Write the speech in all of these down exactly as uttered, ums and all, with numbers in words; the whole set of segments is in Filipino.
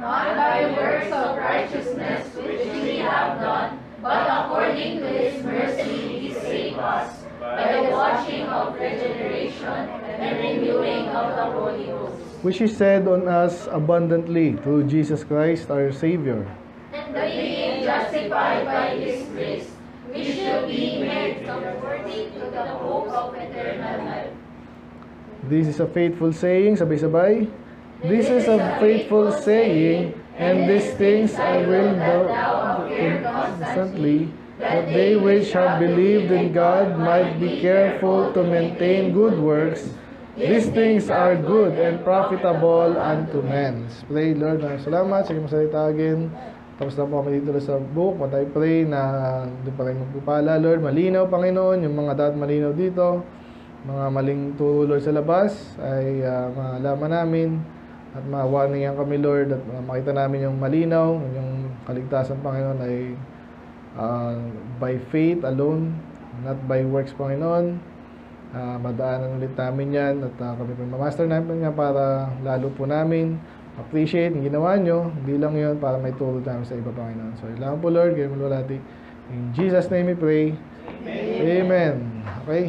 not by works of righteousness which we have done, but according to his mercy he saved us, by the washing of regeneration and renewing of the Holy Ghost, which is said on us abundantly through Jesus Christ our Savior. and being justified by his grace, we should be made according to the hope of eternal life. This is a faithful saying, sabay-sabay. This is a faithful saying, and these things I will do constantly, that they which have believed in God might be careful to maintain good works. These things are good and profitable unto men. Let's pray, Lord. Salamat sa iyong salita again. Tapos na po kami dito sa book. What I pray na doon pa rin magpupala, Lord. Malinaw, Panginoon, yung mga dapat malinaw dito. Mga maling turo, Lord, sa labas ay uh, malaman namin. At ma-warningan kami, Lord, at uh, makita namin yung malinaw, yung kaligtasan, Panginoon, ay uh, by faith alone, not by works, Panginoon. Uh, madaanan ulit namin yan, at uh, kami po ma-master namin nga para lalo po namin appreciate yung ginawa nyo. Hindi lang yun, para may turo namin sa iba, Panginoon. So, ilangan po, Lord, gawin mo natin. In Jesus' name we pray. Amen. Amen. Okay?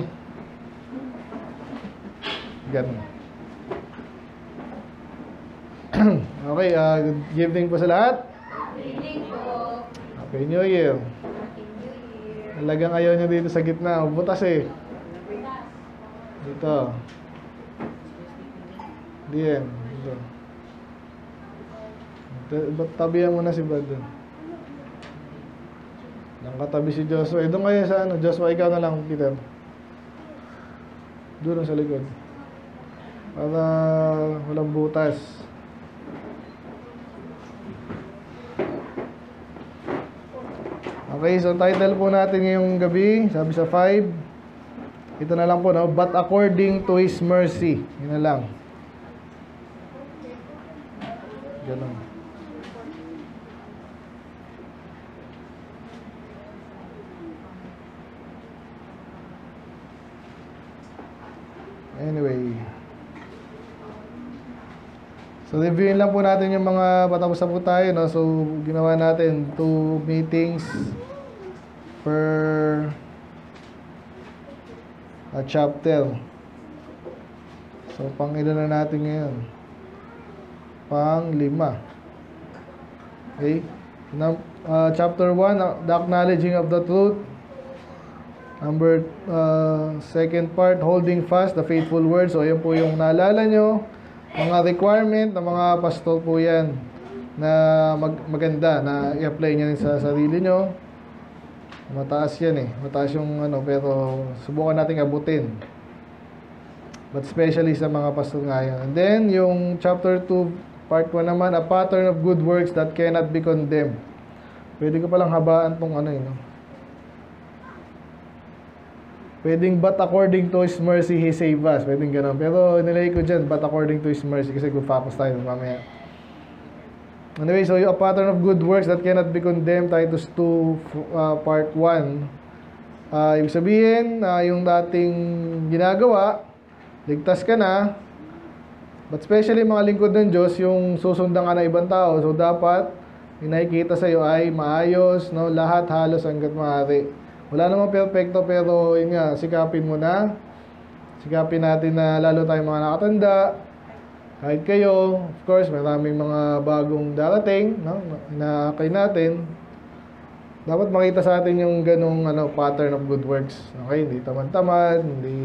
Ganun. Okay, uh, good evening po sa lahat. Good evening po. Happy New Year. Happy New Year. Talagang ayaw nyo dito sa gitna. Butas eh. Dito. Diyan. Dito. Ba't tabihan mo na si Brad doon? Nang katabi si Joshua. Eh, doon kayo sa ano? Joshua, ikaw na lang, Peter. Doon sa likod. Para walang butas. Okay, so title po natin ngayong gabi, sabi sa five. Ito na lang po, no? But according to His mercy. Yun na lang. Ganun. Anyway. So, reviewin lang po natin yung mga patapos na po tayo, no? So, ginawa natin two meetings per a chapter. So, pang ilan na natin ngayon? Pang lima. Okay? Now, uh, chapter one, the acknowledging of the truth. Number, uh, second part, holding fast the faithful word. So, yan po yung naalala nyo. Mga requirement ng mga pastor po yan na mag maganda na i-apply nyo sa sarili nyo. Mataas yan eh. Mataas yung ano, pero subukan natin abutin. But especially sa mga pastor nga yan. And then, yung chapter two, part one naman, a pattern of good works that cannot be condemned. Pwede ko palang habaan tong ano yun. No? Pwedeng but according to His mercy, He saved us. Pwedeng gano'n. Pero nilagay ko dyan, but according to His mercy. Kasi mag-focus tayo mamaya. Anyway, so yung a pattern of good works that cannot be condemned, Titus two, uh, part one. Uh, ibig sabihin, uh, yung dating ginagawa, ligtas ka na. But especially mga lingkod ng Diyos, yung susundan ka na ibang tao. So dapat, yung nakikita sa'yo ay maayos, no? Lahat halos hanggat maaari. Wala namang perfecto, pero yun nga, sikapin mo na. Sikapin natin na lalo tayong mga nakatanda. Kahit kayo, of course, maraming mga bagong darating, no? Inaakay natin. Dapat makita sa atin yung ganong ano, pattern of good works. Okay, hindi tamad-tamad, hindi...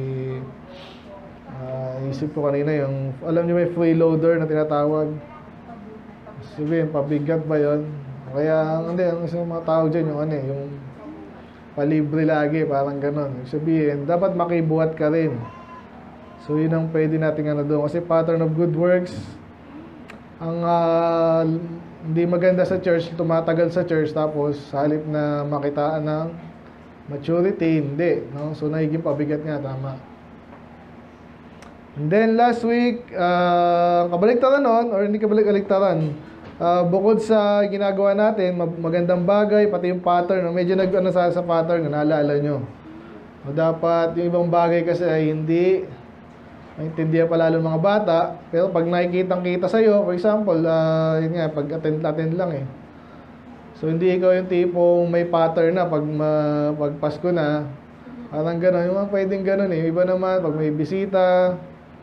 Uh, isip ko kanina yung, alam niyo may freeloader na tinatawag. Sabihin, pabigat ba yun? Kaya, hindi, ang isang mga tao dyan, yung ano eh, yung palibre lagi, parang ganon. Sabihin, dapat makibuhat ka rin. So, yun ang pwede natin ano doon. Kasi pattern of good works, ang uh, hindi maganda sa church, tumatagal sa church, tapos halip na makitaan ng maturity, hindi. No? So, nagiging pabigat nga, tama. And then, last week, uh, kabaliktaran nun, or hindi kabalik-kaliktaran, Uh, bukod sa ginagawa natin, magandang bagay, pati yung pattern, no? Medyo nag-ano sa, sa pattern, naalala nyo. O dapat, yung ibang bagay kasi ay hindi maintindihan pa lalo ng mga bata. Pero pag nakikitang-kita sa'yo, for example, uh, yun nga, pag attend-attend lang eh. So, hindi ikaw yung tipong may pattern na pag, ma, pag Pasko na, parang gano'n. Yung mga pwedeng gano'n eh. Iba naman, pag may bisita,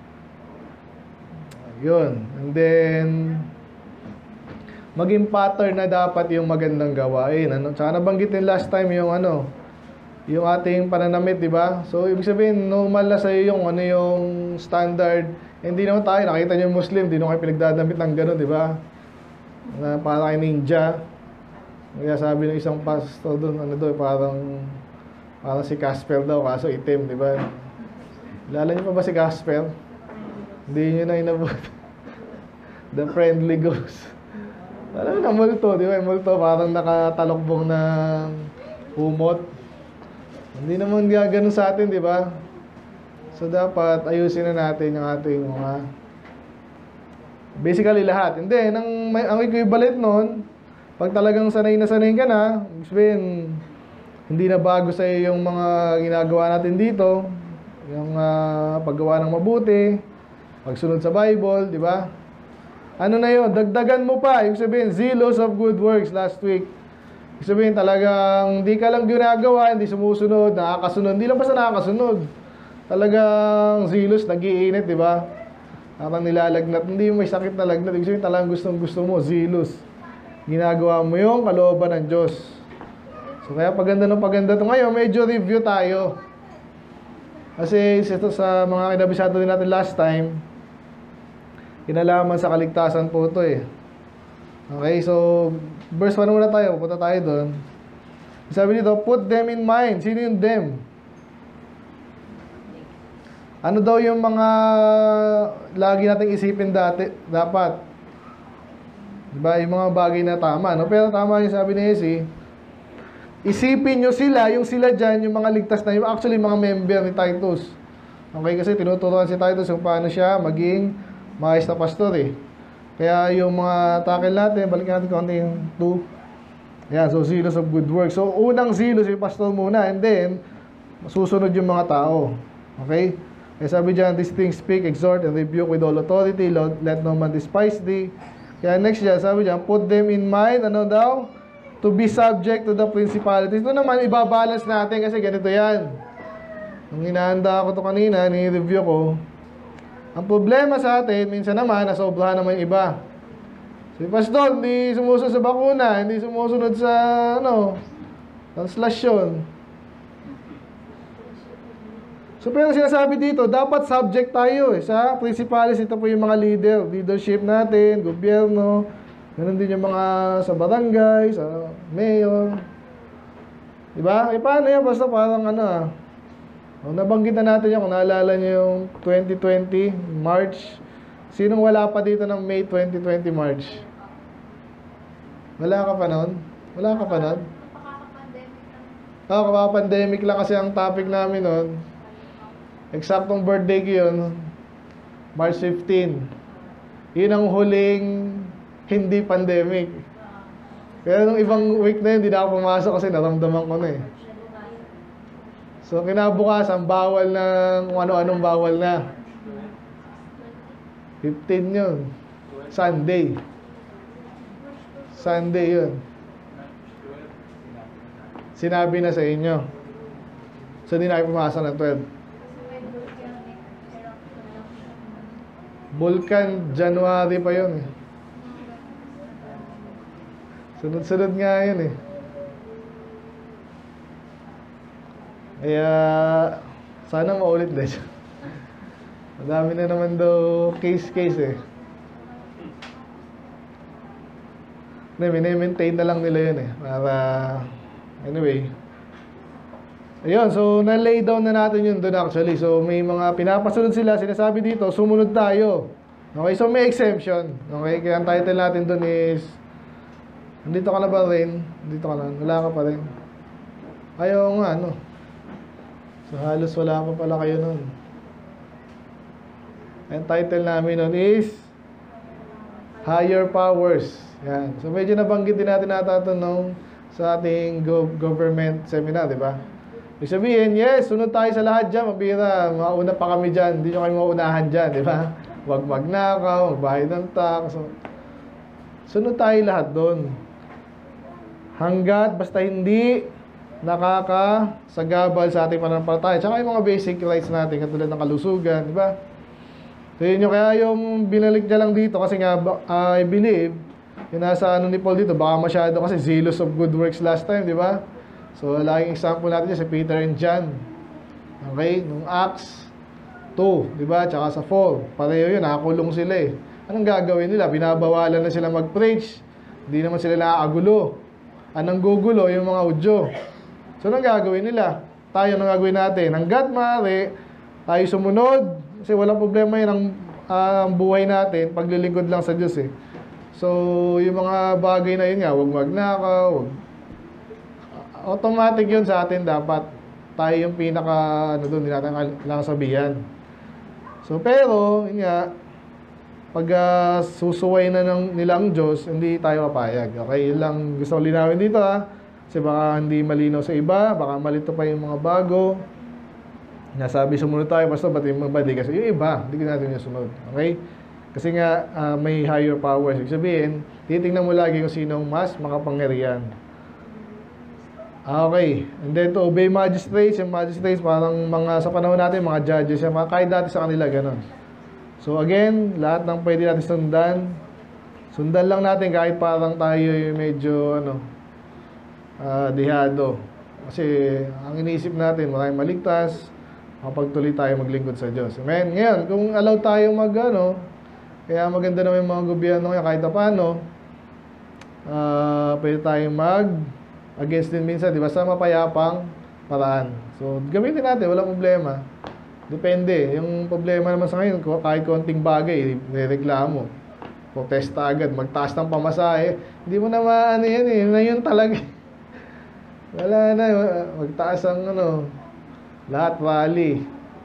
yun. And then, maging pattern na dapat yung magandang gawain. Ano? Tsaka nabanggitin last time yung ano, yung ating pananamit, di ba? So, ibig sabihin, normal na sa'yo yung ano yung standard. Hindi naman tayo, nakita niyo yung Muslim, di naman kayo pinagdadamit ng gano'n, di ba? Na para kay ninja. Kaya sabi ng isang pastor doon, ano doon, parang, parang si Casper daw, kaso itim, di ba? Kilala niyo pa ba si Casper? Hindi niyo na inabot. The friendly ghost. Alam mo na, multo, di ba? Multo, parang nakatalokbong ng humot. Hindi naman gano'n sa atin, di ba? So, dapat ayusin na natin yung ating mga basically lahat. Hindi, ang, ang equivalent nun, pag talagang sanay na sanay ka na, sabihin, hindi na bago sa iyo yung mga ginagawa natin dito, yung uh, paggawa ng mabuti, pagsunod sa Bible, di ba? Ano na yun? Dagdagan mo pa. Ibig sabihin, zealous of good works last week. Ibig sabihin, talagang hindi ka lang ginagawa, hindi sumusunod, nakakasunod. Hindi lang basta nakakasunod. Talagang zealous, nag-iinit, di ba? Parang nilalagnat. Hindi may sakit na lagnat. Ibig sabihin, talagang gustong gusto mo, zealous. Ginagawa mo yung kalooban ng Diyos. So, kaya paganda ng paganda ito. Ngayon, medyo review tayo. Kasi ito sa mga kinabisado din natin last time, kinalaman sa kaligtasan po ito eh. Okay, so verse one muna tayo, pupunta tayo doon. Sabi dito, put them in mind. Sino yung them? Ano daw yung mga lagi nating isipin dati, dapat? Diba, yung mga bagay na tama, no? Pero tama yung sabi ni Esi, isipin nyo sila, yung sila dyan, yung mga ligtas na, yung actually mga member ni Titus. Okay, kasi tinuturuan si Titus yung paano siya maging maayos na pastor eh. Kaya yung mga tackle natin, balikan natin konti yung two. Yan, so zealous of good work. So, unang zealous yung pastor muna, and then, masusunod yung mga tao. Okay? Kaya sabi dyan, these things speak, exhort, and rebuke with all authority, let no man despise thee. Kaya next dyan, sabi dyan, put them in mind, ano daw? To be subject to the principalities. Ito naman, ibabalance natin kasi ganito yan. Nung hinahanda ko to kanina, ni-review ko, ang problema sa atin, minsan naman, nasobrahan naman yung iba. Si Pastor, hindi sumusunod sa bakuna, hindi sumusunod sa, ano, translasyon. So, pero sinasabi dito, dapat subject tayo eh, sa principalities. Ito po yung mga leader, leadership natin, gobyerno, ganun din yung mga sa barangay, sa mayor. Diba? E paano yan? Basta parang ano ah. O, nabanggit na natin yan kung naalala nyo yung twenty twenty, March. Sinong wala pa dito ng May twenty twenty, March? Wala ka pa nun? Wala ka pa nun? Oo, oh, kapaka-pandemic lang kasi ang topic namin nun. Eksaktong birthday ko yun, March fifteenth. Yun ang huling hindi pandemic. Pero nung ibang week na yun, hindi na ako pumasok kasi naramdaman ko na eh. So, kinabukasan, bawal na kung ano-anong bawal na. fifteen yun. Sunday. Sunday yun. Sinabi na sa inyo. So, hindi na kayo pumasok ng twelve. Vulcan, January pa yun eh. Sunod-sunod nga yun eh. Kaya, sana maulit din. Madami na naman daw case-case eh. Mini-maintain na lang nila yun eh. Para, anyway. Ayun, so na-lay down na natin yun doon actually. So may mga pinapasunod sila, sinasabi dito, sumunod tayo. Okay, so may exemption. Okay, kaya ang title natin doon is, nandito ka na ba rin? Nandito ka na, wala ka pa rin. Ayaw nga, ano. So halos wala pa pala kayo nun. Ang title namin nun is, Higher Powers. Yan. So medyo nabanggit din natin nata ito nung sa ating go- government seminar, di ba? Ibig sabihin, yes, sunod tayo sa lahat dyan. Mabira, mauna pa kami dyan. Hindi nyo kayo maunahan dyan, di ba? Huwag magnakaw, magbayad ng tax. So, sunod tayo lahat doon. Hanggat, basta hindi nakakasagabal sa ating pananampalataya. Tsaka yung mga basic rights natin, katulad ng kalusugan, di ba? So, yun yung kaya yung binalik niya lang dito kasi nga, uh, I believe, yung nasa ano ni Paul dito, baka masyado kasi zealous of good works last time, di ba? So, laging example natin dyan si Peter and John. Okay? Nung Acts two, di ba? Tsaka sa four. Pareho yun, nakakulong sila eh. Anong gagawin nila? Binabawalan na sila mag-preach. Hindi naman sila nakakagulo. Anong gugulo? Yung mga udyo. So, anong gagawin nila? Tayo anong gagawin natin? Hanggat maaari, tayo sumunod. Kasi walang problema yun ang, uh, ang buhay natin. Paglilingkod lang sa Diyos eh. So, yung mga bagay na yun nga, huwag magnakaw, huwag automatic yun sa atin dapat. Tayo yung pinaka, ano doon, hindi natin kailangan sabihan. So, pero, yun nga, pag uh, susuway na ng nilang Diyos, hindi tayo papayag. Okay, yun lang gusto ko linawin dito ha. Kasi baka hindi malinaw sa iba, baka malito pa yung mga bago. Nasabi sumunod tayo, basta ba't yung mga kasi yung iba, hindi ko natin yung sunod. Okay? Kasi nga, uh, may higher powers. Ibig sabihin, titingnan mo lagi kung sinong mas makapangyarihan. Okay. And then to obey magistrates. Yung magistrates parang mga sa panahon natin, mga judges. Yung mga kahit dati sa kanila, ganun. So again, lahat ng pwede natin sundan. Sundan lang natin kahit parang tayo yung medyo ano, uh, dihado. Kasi ang iniisip natin, maraming maligtas. Mapagtuloy tayo maglingkod sa Diyos. Amen. Ngayon, kung allow tayo mag ano, kaya maganda naman yung mga gobyerno ngayon kahit paano, uh, pwede tayong mag against din minsan, di ba? Sa mapayapang paraan. So, gamitin natin, walang problema. Depende. Yung problema naman sa ngayon, kahit konting bagay, nireklamo. Protesta agad, magtaas ng pamasahe. Hindi mo na maano yan eh. Na yun talaga. Wala na. Magtaas ang ano, lahat rally.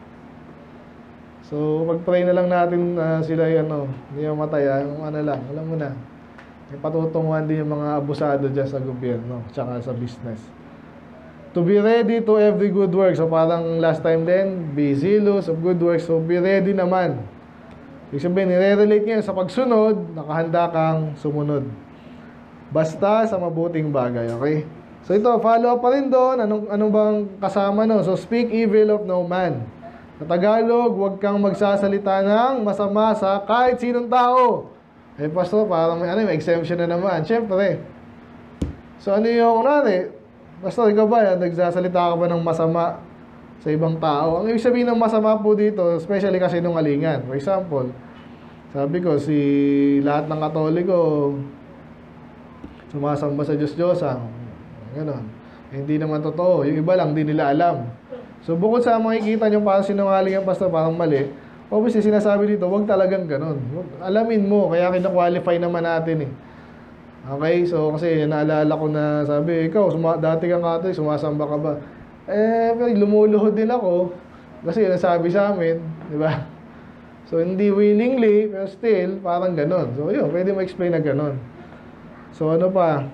So, mag-pray na lang natin uh, sila yan, ano, hindi yung mataya. Yung ano lang, alam mo na. May patutunguhan din yung mga abusado dyan sa gobyerno, tsaka sa business. To be ready to every good work. So parang last time din, be zealous of good works. So be ready naman. Ibig sabihin, nire-relate niya sa pagsunod, nakahanda kang sumunod. Basta sa mabuting bagay, okay? So ito, follow up pa rin doon. Anong, anong bang kasama no? So speak evil of no man. Sa Tagalog, huwag kang magsasalita ng masama sa kahit sinong tao. Eh, pastor, parang may, ano, may exemption na naman. Siyempre. So, ano yung, kunwari, pastor, ikaw ba, yan, nagsasalita ka ba ng masama sa ibang tao? Ang ibig sabihin ng masama po dito, especially kasi nung alingan. For example, sabi ko, si lahat ng Katoliko, sumasamba sa Diyos-Diyosan. Ganon. Eh, hindi naman totoo. Yung iba lang, hindi nila alam. So, bukod sa makikita nyo parang sinungaling ang pastor, parang mali, obviously, sinasabi dito, wag talagang ganun. Alamin mo, kaya kina-qualify naman natin eh. Okay, so kasi naalala ko na sabi, ikaw, suma, dati kang Katolik, sumasamba ka ba? Eh, lumuluhod din ako. Kasi nasabi sa amin, di ba? So, hindi willingly, pero still, parang ganun. So, yun, pwede mo explain na ganun. So, ano pa?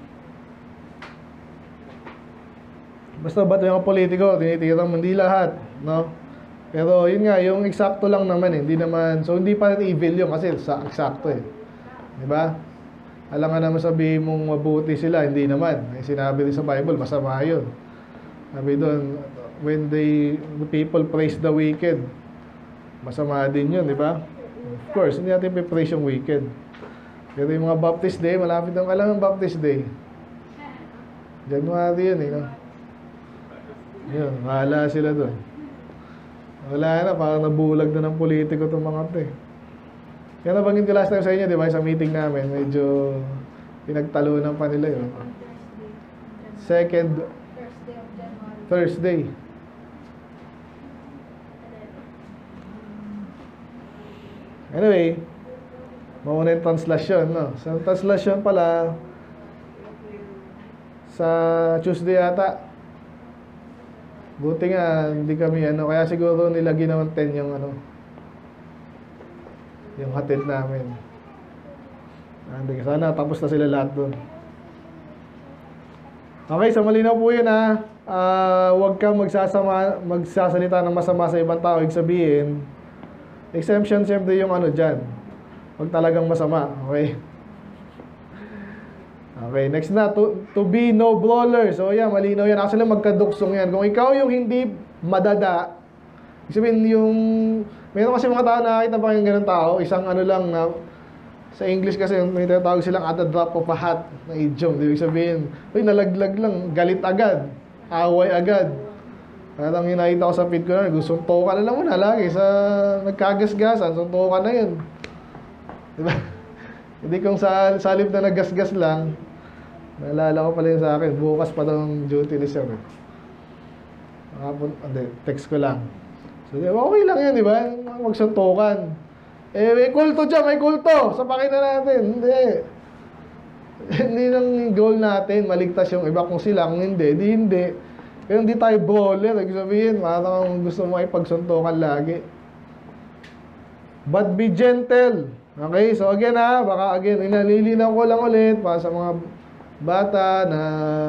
Basta ba't yung politiko, tinitira mo, hindi lahat, no? Pero yun nga, yung eksakto lang naman eh, hindi naman, so hindi pa rin evil yun kasi sa eksakto eh. Di ba? Alam nga naman sabihin mong mabuti sila, hindi naman. Eh, sinabi rin sa Bible, masama yun. Sabi doon, when they, the people praise the wicked, masama din yun, di ba? Of course, hindi natin pipraise yung wicked. Pero yung mga Baptist Day, malapit ang alam ng Baptist Day. January yun eh, no? Yun, mahala sila doon. Wala na, parang nabulag na ng politiko itong mga ito eh. Kaya nabanggit ko last time sa inyo, di ba? Sa meeting namin, medyo pinagtalunan pa nila yun. Second Thursday. Anyway, mauna yung translasyon, no? Sa translasyon pala, sa Tuesday yata, buti nga, hindi kami ano, kaya siguro nila ginawan ten yung ano, yung hatid namin. Hindi, sana tapos na sila lahat doon. Okay, so malinaw po yun ha. ah, huwag kang magsasama, magsasalita ng masama sa ibang tao. Ibig sabihin, exemption siyempre yung ano dyan. Huwag talagang masama. Okay? Okay, next na. To, to be no brawler. So, yan, malinaw yan. Actually, magkaduksong yan. Kung ikaw yung hindi madada, ibig sabihin yung... Meron kasi mga tao, nakakita pa yung ganun tao. Isang ano lang na... Sa English kasi, may tinatawag silang at a drop of a hat na idiom. Ibig sabihin, uy, nalaglag lang. Galit agad. Away agad. Parang hinahita ko sa feed ko na, suntukan na lang muna lagi. Sa nagkagasgasan, suntukan na yun. Diba? Hindi kung sa salib na naggasgas lang, naalala ko pala yun sa akin, bukas pa daw ng duty ni sir. Nakapun, hindi, text ko lang. So, di ba, okay lang yan, di ba? Magsuntukan. Eh, may kulto dyan, may kulto. Sapakin na natin. Hindi. Hindi lang goal natin, maligtas yung iba. Kung sila, kung hindi, di hindi. Pero hindi tayo brawler. Ibig sabihin, parang gusto mo ay pagsuntukan lagi. But be gentle. Okay, so again ha, baka again, inalilinaw ko lang ulit para sa mga bata na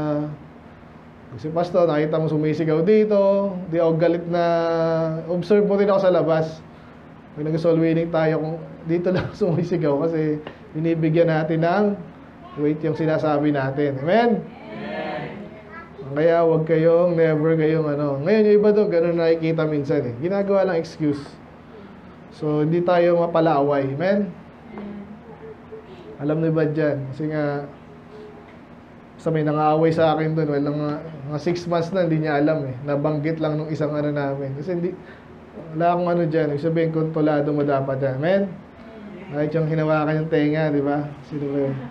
si Pastor, nakita mo sumisigaw dito, di ako galit na, observe mo rin ako sa labas. Pag nag-soul winning tayo, kung dito lang sumisigaw kasi binibigyan natin ng weight yung sinasabi natin. Amen? Amen. Kaya wag kayong, never kayong ano. Ngayon yung iba doon, ganun nakikita minsan eh. Ginagawa lang excuse. So, hindi tayo mapalaaway. Amen? Alam niyo ba dyan? Kasi nga, sa may nangaaway sa akin doon, well, mga, mga six months na, hindi niya alam eh. Nabanggit lang nung isang ano namin. Kasi hindi, wala akong ano dyan. Ibig sabihin, kontrolado mo dapat dyan. Amen? Kahit yung hinawakan yung tenga, di ba? Sino ba yun?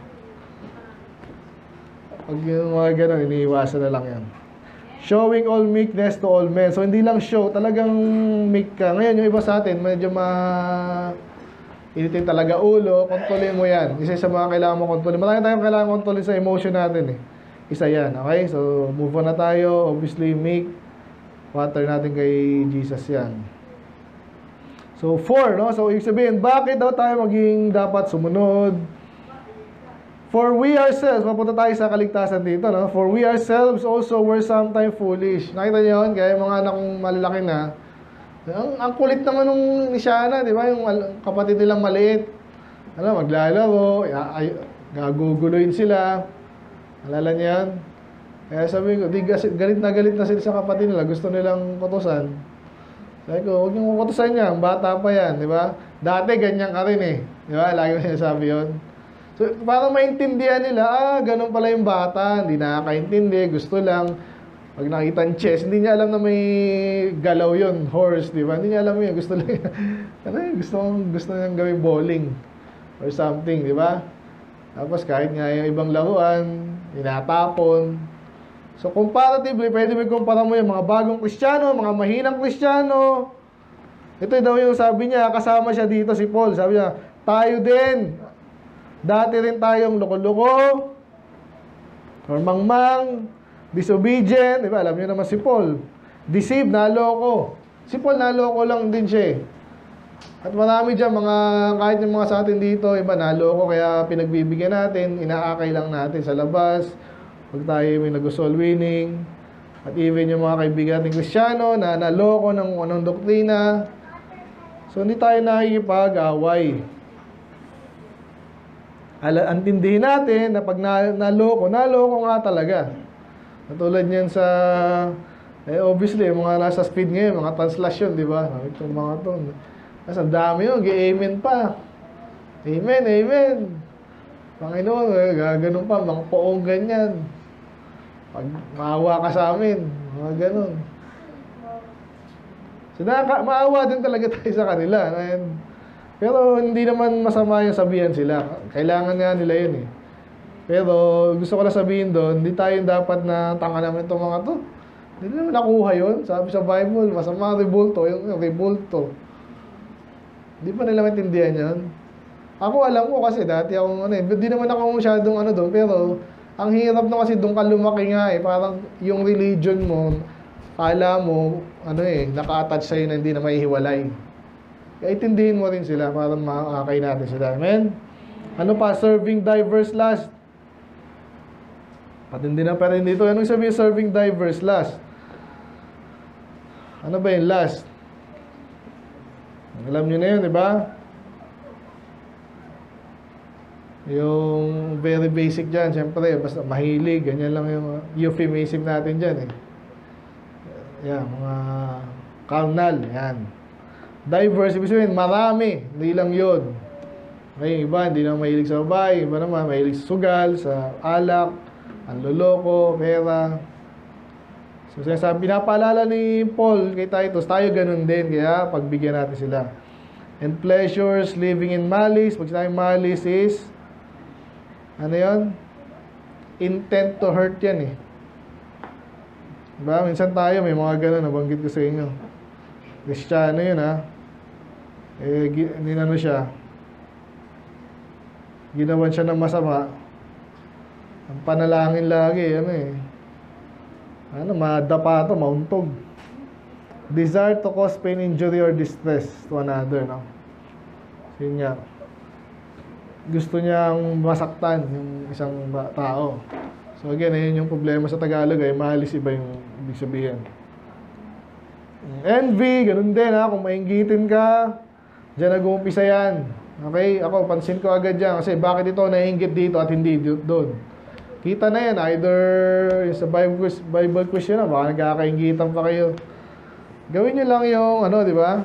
Pag yung mga gano'n, iniiwasan na lang yan. Showing all meekness to all men. So, hindi lang show, talagang meek ka. Ngayon, yung iba sa atin, medyo ma... initin talaga ulo, kontrolin mo yan. Isa sa mga kailangan mo kontrolin. Marami tayong kailangan kontrolin sa emotion natin eh. Isa yan, okay? So, move on na tayo. Obviously, meek. Water natin kay Jesus yan. So, four, no? So, ibig sabihin, bakit daw tayo maging dapat sumunod? For we ourselves, mapunta tayo sa kaligtasan dito, no? For we ourselves also were sometimes foolish. Nakita niyo yun? Kaya yung mga anak kong malalaki na, ang, ang kulit naman nung ni Shana, di ba? Yung kapatid nilang maliit. Ano, maglalaro, ay, gaguguloyin sila. Alala niyan? Kaya sabi ko, di, galit na galit na sila sa kapatid nila. Gusto nilang kutusan. Sabi ko, huwag niyong kutusan niya. Bata pa yan, di ba? Dati ganyan ka rin eh. Di ba? Lagi mo sinasabi yun. So, para maintindihan nila, ah, ganun pala yung bata. Hindi nakakaintindi, gusto lang. Pag nakita ang chess, hindi niya alam na may galaw yun, horse, di ba? Hindi niya alam yun, gusto lang ano yun, gusto, gusto niyang gawing bowling or something, di ba? Tapos kahit nga yung ibang laruan, inatapon. So comparatively, pwede mo kumpara mo yung mga bagong Kristiyano, mga mahinang Kristiyano. Ito daw yung sabi niya, kasama siya dito si Paul, sabi niya, tayo din, dati rin tayong loko-loko, or mangmang, disobedient, di ba? Alam niyo naman si Paul. Deceived, naloko. Si Paul naloko lang din siya eh. At marami dyan, mga, kahit yung mga sa atin dito, iba naloko, kaya pinagbibigyan natin, inaakay lang natin sa labas. Pag tayo may nag-soul winning. At even yung mga kaibigan natin Kristiyano na naloko ng anong doktrina. So, hindi tayo nakikipag-away. Ala, antindihin natin na pag na, naloko, naloko nga talaga. Natulad niyan sa, eh obviously, mga nasa speed ngayon, mga translation, di ba? Itong mga to. Kasi ang dami yun, gi-amen pa. Amen, amen. Panginoon, eh, gaganon pa, mga poong ganyan. Pag maawa ka sa amin, mga ganon. So, naka, maawa din talaga tayo sa kanila. And, pero hindi naman masama yung sabihan sila. Kailangan nga nila yun eh. Pero gusto ko na sabihin doon, hindi tayo dapat na tanga naman itong mga to. Hindi naman nakuha yun. Sabi sa Bible, masama rebulto, yung, yung rebulto. Hindi pa nila maintindihan yun. Ako alam ko kasi dati ako, ano eh, hindi naman ako masyadong ano doon, pero ang hirap na kasi doon ka lumaki nga eh. Parang yung religion mo, kala mo, ano eh, naka-attach sa'yo na hindi na maihiwalay. Kaya itindihin mo rin sila para makakay natin sila. Amen? Ano pa? Serving diverse lust. Patindi na pa rin dito. Anong sabihin serving diverse? Last. Ano ba yung last? Alam nyo na yun, di ba? Yung very basic dyan, syempre, basta mahilig, ganyan lang yung euphemism natin dyan eh. Yan, mga carnal, yan. Diverse, ibig sabihin, marami, hindi lang yun. May iba, hindi naman mahilig sa babae, iba naman, mahilig sa sugal, sa alak, ang loloko, pera. So, sabi, pinapaalala ni Paul kay Titus, tayo ganun din, kaya pagbigyan natin sila. And pleasures, living in malice. Pag sinabing malice is, ano yun? Intent to hurt yan eh. Diba? Minsan tayo, may mga ganun, nabanggit ko sa inyo. Kristiyano yun ha. Eh, ninano siya. Ginawan siya ng masama. Ang panalangin lagi, ano eh. Ano, madapa to, mauntog. Desire to cause pain, injury, or distress to another, no? So, yun nga. Gusto niyang masaktan yung isang tao. So, again, ayun yung problema sa Tagalog, ay mahalis iba yung ibig sabihin. Envy, ganun din, ha? Kung mainggitin ka, dyan nag-uumpisa yan. Okay? Ako, pansin ko agad dyan. Kasi bakit ito naiinggit dito at hindi doon? Kita na yan, either sa Bible quiz, Bible quiz yun, baka nagkakaingitan pa kayo. Gawin nyo lang yung, ano, di ba?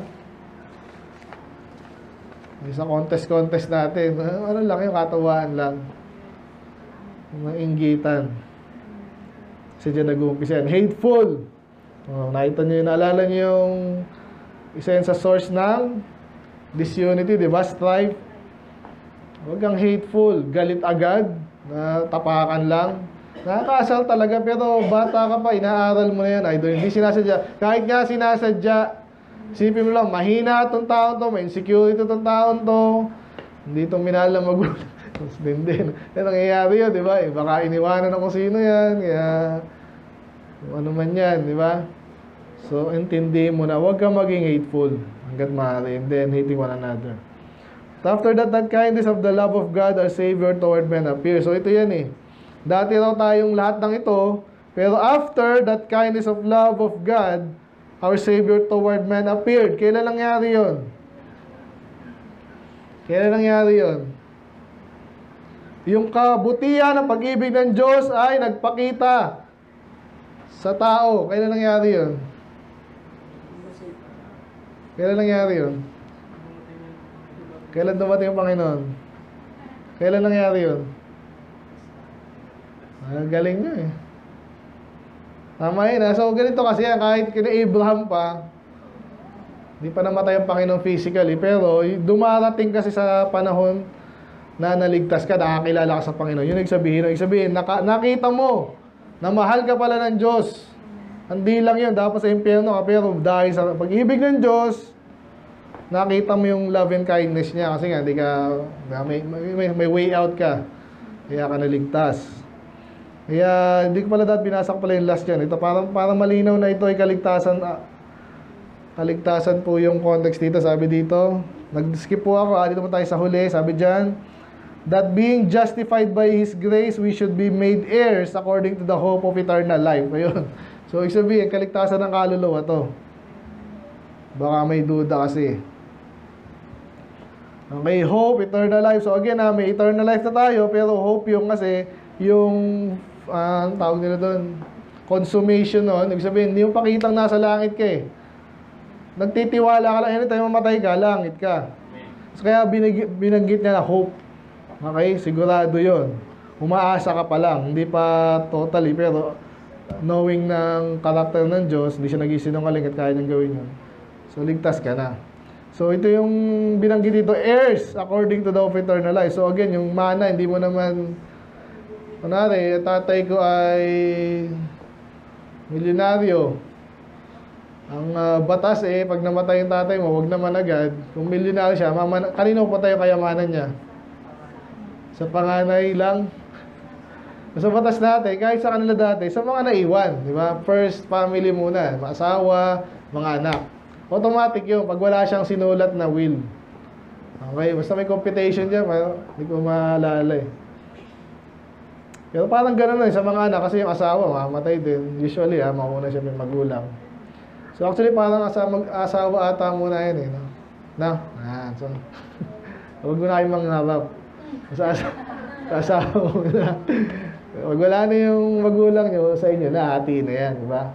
Sa contest-contest natin, ano lang yung katawaan lang. Mga inggitan. Kasi dyan nag-uumpisa yan. Hateful. Oh, nakita nyo yun, naalala nyo yung isa yun sa source ng disunity, di ba? Strife. Huwag kang hateful. Galit agad. Na tapakan lang. Nakakasal talaga, pero bata ka pa, inaaral mo na yan. Idol, hindi sinasadya. Kahit nga sinasadya, isipin mo lang, mahina itong taon to, may insecurity itong taon to, hindi itong minahal na magulang. Tapos din din. Yan nangyayari yun, di ba? Eh, baka iniwanan ng kung sino yan, kaya ano man yan, di ba? So, intindihin mo na, huwag kang maging hateful hanggat maaari, and then hating one another. After that, that kindness of the love of God, our Savior toward men appear. So, ito yan eh. Dati raw tayong lahat ng ito, pero after that kindness of love of God, our Savior toward men appeared. Kailan nangyari yun? Kailan nangyari yun? Yung kabutihan ng pag-ibig ng Diyos ay nagpakita sa tao. Kailan nangyari yun? Kailan nangyari yun? Kailan dumating yung Panginoon? Kailan nangyari yun? Ah, galing nyo eh. Tama yun ha. So ganito kasi yan, kahit kina Abraham pa, hindi pa namatay ang Panginoon physically, pero dumarating kasi sa panahon na naligtas ka, nakakilala ka sa Panginoon. Yun yung sabihin, yung sabihin, naka, nakita mo na mahal ka pala ng Diyos. Hindi lang yun, dapat sa impyerno ka, pero dahil sa pag-ibig ng Diyos, nakita mo yung love and kindness niya kasi nga hindi ka may, may, may way out ka, kaya ka naligtas. Kaya hindi ko pala dapat binasa ko pala yung last yan. Ito parang, parang malinaw na ito ay kaligtasan. ah, kaligtasan po yung context dito. Sabi dito, nag-skip po ako, ah, dito po tayo sa huli. Sabi dyan, that being justified by His grace, we should be made heirs according to the hope of eternal life. Ayun. So ibig sabihin, kaligtasan ng kaluluwa to. Baka may duda kasi. Okay, hope, eternal life. So again, ah, may eternal life na tayo, pero hope yung kasi, yung, ah, ang tawag nila doon, consummation nun. Ibig sabihin, hindi mo pakitang nasa langit ka eh. Nagtitiwala ka lang, anytime mamatay ka, langit ka. So kaya binag binanggit niya na hope. Okay, sigurado yon. Umaasa ka pa lang, hindi pa totally, pero knowing ng karakter ng Diyos, hindi siya nag-isinungaling at kaya niyang gawin yun. So ligtas ka na. So, ito yung binanggit dito, heirs according to the of eternal life. So, again, yung mana, hindi mo naman, kunwari, tatay ko ay milyonaryo. Ang uh, batas eh, pag namatay yung tatay mo, wag naman agad. Kung milyonaryo siya, mamana, kanino pa tayo kayamanan niya? Sa panganay lang. Sa batas natin, kahit sa kanila dati, sa mga naiwan, di ba? First family muna, mga asawa, mga anak. Automatic yun, pag wala siyang sinulat na will. Okay, basta may computation dyan, hindi ko maalala eh. Pero parang gano'n na eh, sa mga anak kasi yung asawa mamamatay din. Usually ah, mauna siya may magulang. So actually parang asawa, asawa ata muna yun eh. No? No? Ah, so, huwag mo na kayong mangharap. Sa, asa, sa asawa muna. Pag wala na yung magulang nyo, sa inyo na, hati na yan, di ba?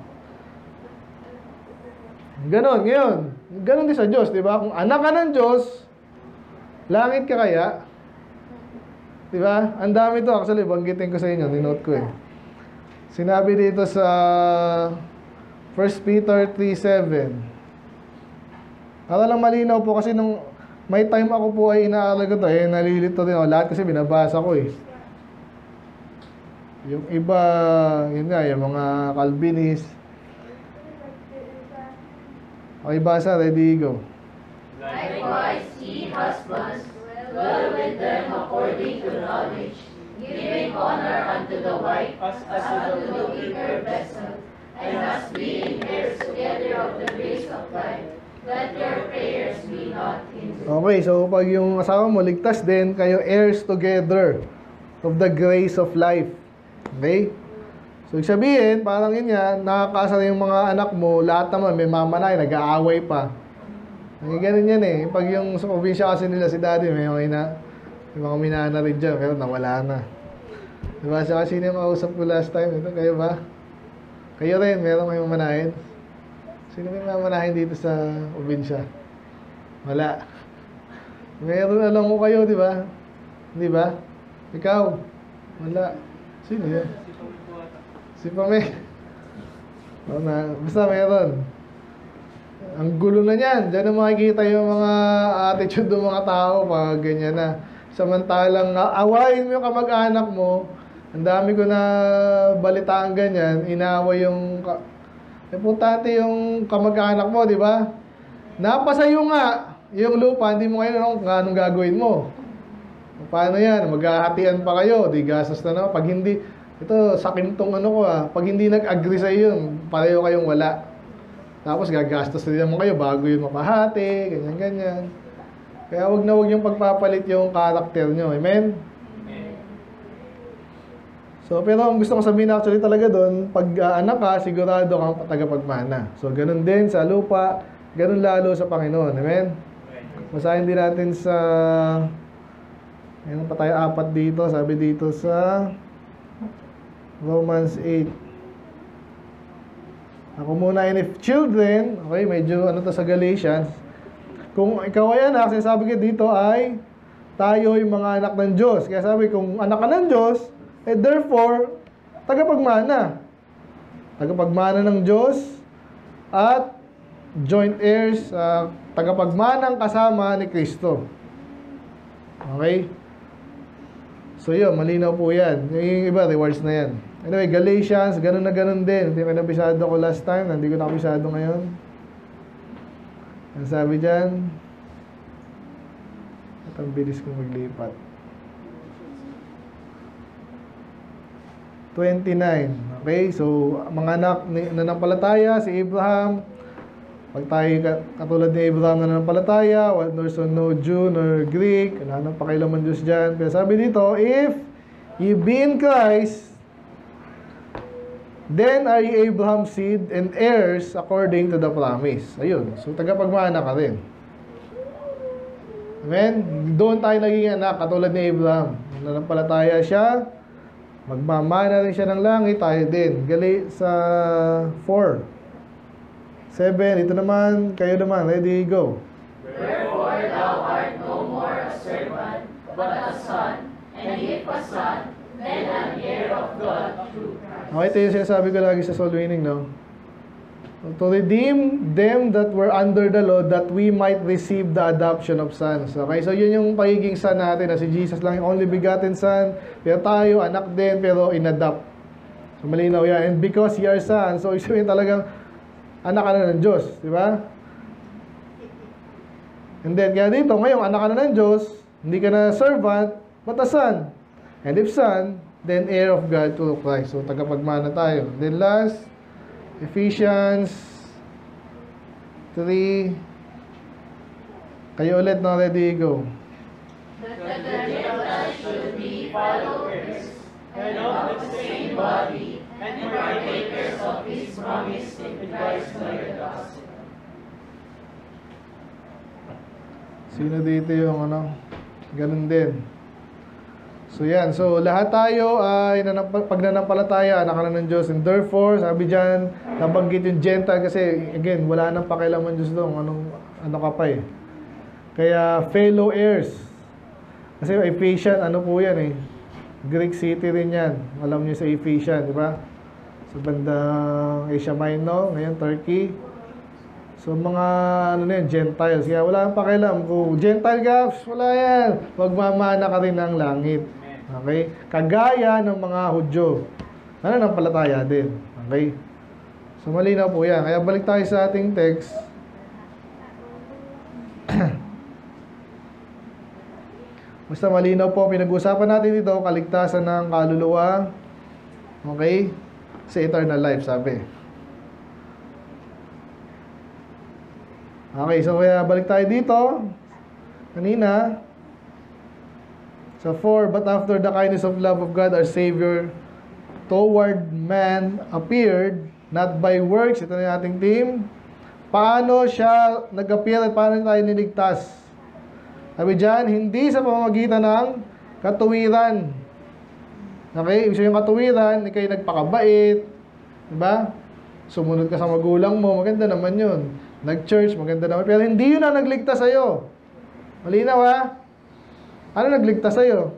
Ganon, ngayon. Ganon din sa Diyos, di ba? Kung anak ka ng Diyos, langit ka kaya? Di ba? Ang dami to. Actually, banggitin ko sa inyo. Ninote ko eh. Sinabi dito sa First Peter three seven. Para lang malinaw po kasi nung may time ako po ay inaaral ko to eh. Nalilito din ako. Lahat kasi binabasa ko eh. Yung iba, yun nga, yung mga Calvinist. Okay, basa. Ready, go. Likewise, ye husbands, dwell with them according to knowledge, giving honor unto the wife as unto the weaker vessel, and as being heirs together of the grace of life. Let your prayers be not hindered. Okay, so pag yung asawa mo ligtas din, kayo heirs together of the grace of life. Okay? So, ibig sabihin, parang yun yan, nakakasal yung mga anak mo, lahat naman may mamanay, nag-aaway pa. Ay, ganun yan eh. Pag yung sa probinsya kasi nila si daddy, may mga, ina, may mga minana rin dyan, pero nawala na. Diba? Siya kasi yung kausap ko last time. Ito, kayo ba? Kayo rin, meron may mamanahin? Sino may mamanahin dito sa probinsya? Wala. Meron alam mo kayo, di ba? Di ba? Ikaw? Wala. Sino yan? Si Pame. O na, basta meron. Ang gulo na niyan. Diyan na makikita yung mga attitude ng mga tao pag ganyan na. Samantalang awayin mo yung kamag-anak mo, ang dami ko na balitaan ganyan, inaway yung... Importante yung kamag-anak mo, di ba? Napasayo nga yung lupa, hindi mo ngayon anong, anong gagawin mo. Paano yan? Maghahatian pa kayo, di gastos na naman. Pag hindi, ito, sakin tong ano ko ah, pag hindi nag-agree sa yun, pareho kayong wala. Tapos gagastos na naman kayo bago yun mapahati, ganyan-ganyan. Kaya wag na wag yung pagpapalit yung karakter nyo. Amen? So, pero ang gusto ko sabihin actually talaga doon, pag uh, anak ka, sigurado kang tagapagmana. So, ganun din sa lupa, ganun lalo sa Panginoon. Amen? Basahin din natin sa... Meron pa tayo apat dito. Sabi dito sa Romans eight. Ako muna, and if children, okay, medyo ano to sa Galatians, kung ikaw ay anak, sinasabi ko dito ay tayo yung mga anak ng Diyos. Kaya sabi, kung anak ka ng Diyos, eh therefore, tagapagmana. Tagapagmana ng Diyos at joint heirs, uh, tagapagmanang kasama ni Kristo. Okay? So yun, malinaw po yan. Yung iba, rewards na yan. Anyway, Galatians, ganun na ganun din. Hindi ko napisado ko last time, hindi ko napisado ngayon. Ang sabi dyan, at ang bilis kong maglipat. twenty-nine. Okay, so mga anak ni nanampalataya, si Abraham, pag tayo katulad ni Abraham na nanampalataya, nor so no Jew nor Greek, wala nang pakialaman Diyos dyan. Pero sabi dito, if ye be in Christ, then are ye Abraham's seed and heirs according to the promise. Ayun, so tagapagmana ka rin. Amen? Doon tayo naging anak, katulad ni Abraham. Nanampalataya siya, magmamana rin siya ng langit, tayo din. Gali sa four. seven, ito naman, kayo naman, ready, go. Wherefore thou art no more a servant, but a son, and if a son, then an heir of God through Christ. Okay, ito yung sinasabi ko lagi sa soul winning, no? To redeem them that were under the law, that we might receive the adoption of sons. Okay, so yun yung pagiging son natin, na si Jesus lang yung only begotten son, pero tayo, anak din, pero in-adopt. So malinaw yan. And because ye are sons, so isipin talagang anak ka na ng Diyos, di ba? And then, kaya dito, ngayon, anak ka na ng Diyos, hindi ka na servant, but a son. And if son, then heir of God through Christ. So, tagapagmana tayo. Then last, Ephesians three. Kayo ulit, no? Ready, go. That the Gentiles should be followers, and of the of the same body, and partakers of His promise in Christ by the gospel. Sino dito yung ano? Ganun din. So yan, so lahat tayo ay nanamp- pag nanampalataya, anak ka na ng Diyos, and therefore, sabi dyan, nabanggit yung Gentile kasi, again, wala nang pakialaman Diyos doon, anong, ano ka pa eh. Kaya, fellow heirs. Kasi Ephesians, ano po yan eh, Greek city rin yan. Alam niyo sa Ephesians, di ba? Sa bandang Asia Minor, ngayon Turkey. So mga ano na yan, Gentiles. Kaya wala nang pakialam. Kung Gentile ka, wala yan. Magmamana ka rin ng langit. Okay? Kagaya ng mga Hudyo. Ano nang palataya din. Okay? So malinaw po yan. Kaya balik tayo sa ating text. Basta malinaw po, pinag-usapan natin dito, kaligtasan ng kaluluwa. Okay? Sa eternal life, sabi. Okay, so kaya balik tayo dito. Kanina, sa four, but after the kindness of love of God, our Savior, toward man appeared, not by works. Ito na yung ating team. Paano siya nag-appear at paano tayo niligtas? Sabi dyan, hindi sa pamamagitan ng katuwiran. Okay? Ibig sabihin yung katuwiran, ikay nagpakabait. Diba? Sumunod ka sa magulang mo, maganda naman yun. Nag-church, maganda naman. Pero hindi yun ang nagligtas sa'yo. Malinaw ha? Ano nagligtas sa'yo?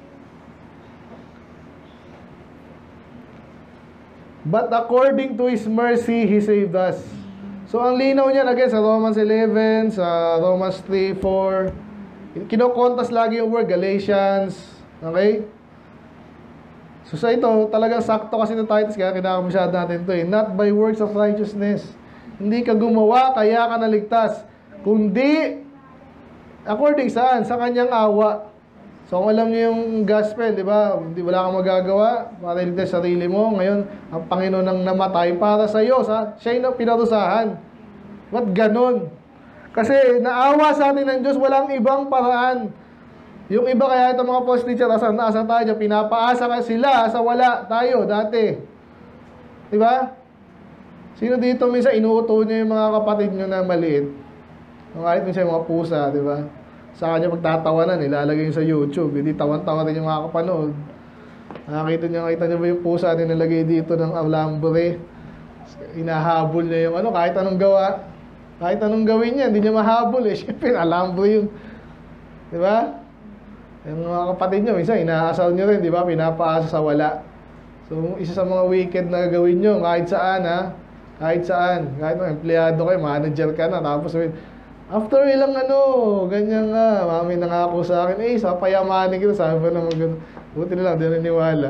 But according to His mercy, He saved us. So ang linaw niyan, again, sa Romans eleven, sa Romans three, four, kinokontas lagi yung word, Galatians. Okay? So sa ito, talagang sakto kasi ng Titus, kaya kinakamusyad natin ito eh. Not by works of righteousness. Hindi ka gumawa, kaya ka naligtas. Kundi, according saan? Sa kanyang awa. So kung alam niyo yung gospel, di ba? Hindi, wala kang magagawa para iligtas sarili mo. Ngayon, ang Panginoon ang namatay para sa iyo. Sa, siya yung pinarusahan. Ba't ganon? Kasi naawa sa atin ng Diyos, walang ibang paraan. Yung iba kaya itong mga false teacher, asang naasa tayo, pinapaasa ka sila sa wala tayo dati. Di ba? Sino dito minsan inuuto niyo yung mga kapatid niyo na maliit? Kahit minsan yung mga pusa, di ba? Sa kanya pagtatawanan, ilalagay niyo sa YouTube. Hindi tawan-tawa rin yung mga kapanood. Nakakita niyo, nakita niyo ba yung pusa nilalagay dito ng alambre? Inahabol niya yung ano, kahit anong gawa. Kahit anong gawin niya, hindi niya mahabol eh. Siyempre, alambre yun. Di ba? Yung mga kapatid niyo, minsan inaasal niyo rin, di ba? Pinapaasa sa wala. So, isa sa mga wicked na gawin niyo, kahit saan ha, kahit saan, kahit mga empleyado kayo, manager ka na, tapos after ilang ano, ganyan nga, mami nangako sa akin, eh, sa payamanin kita, sabi pa naman gano'n. Buti na lang, di naniniwala.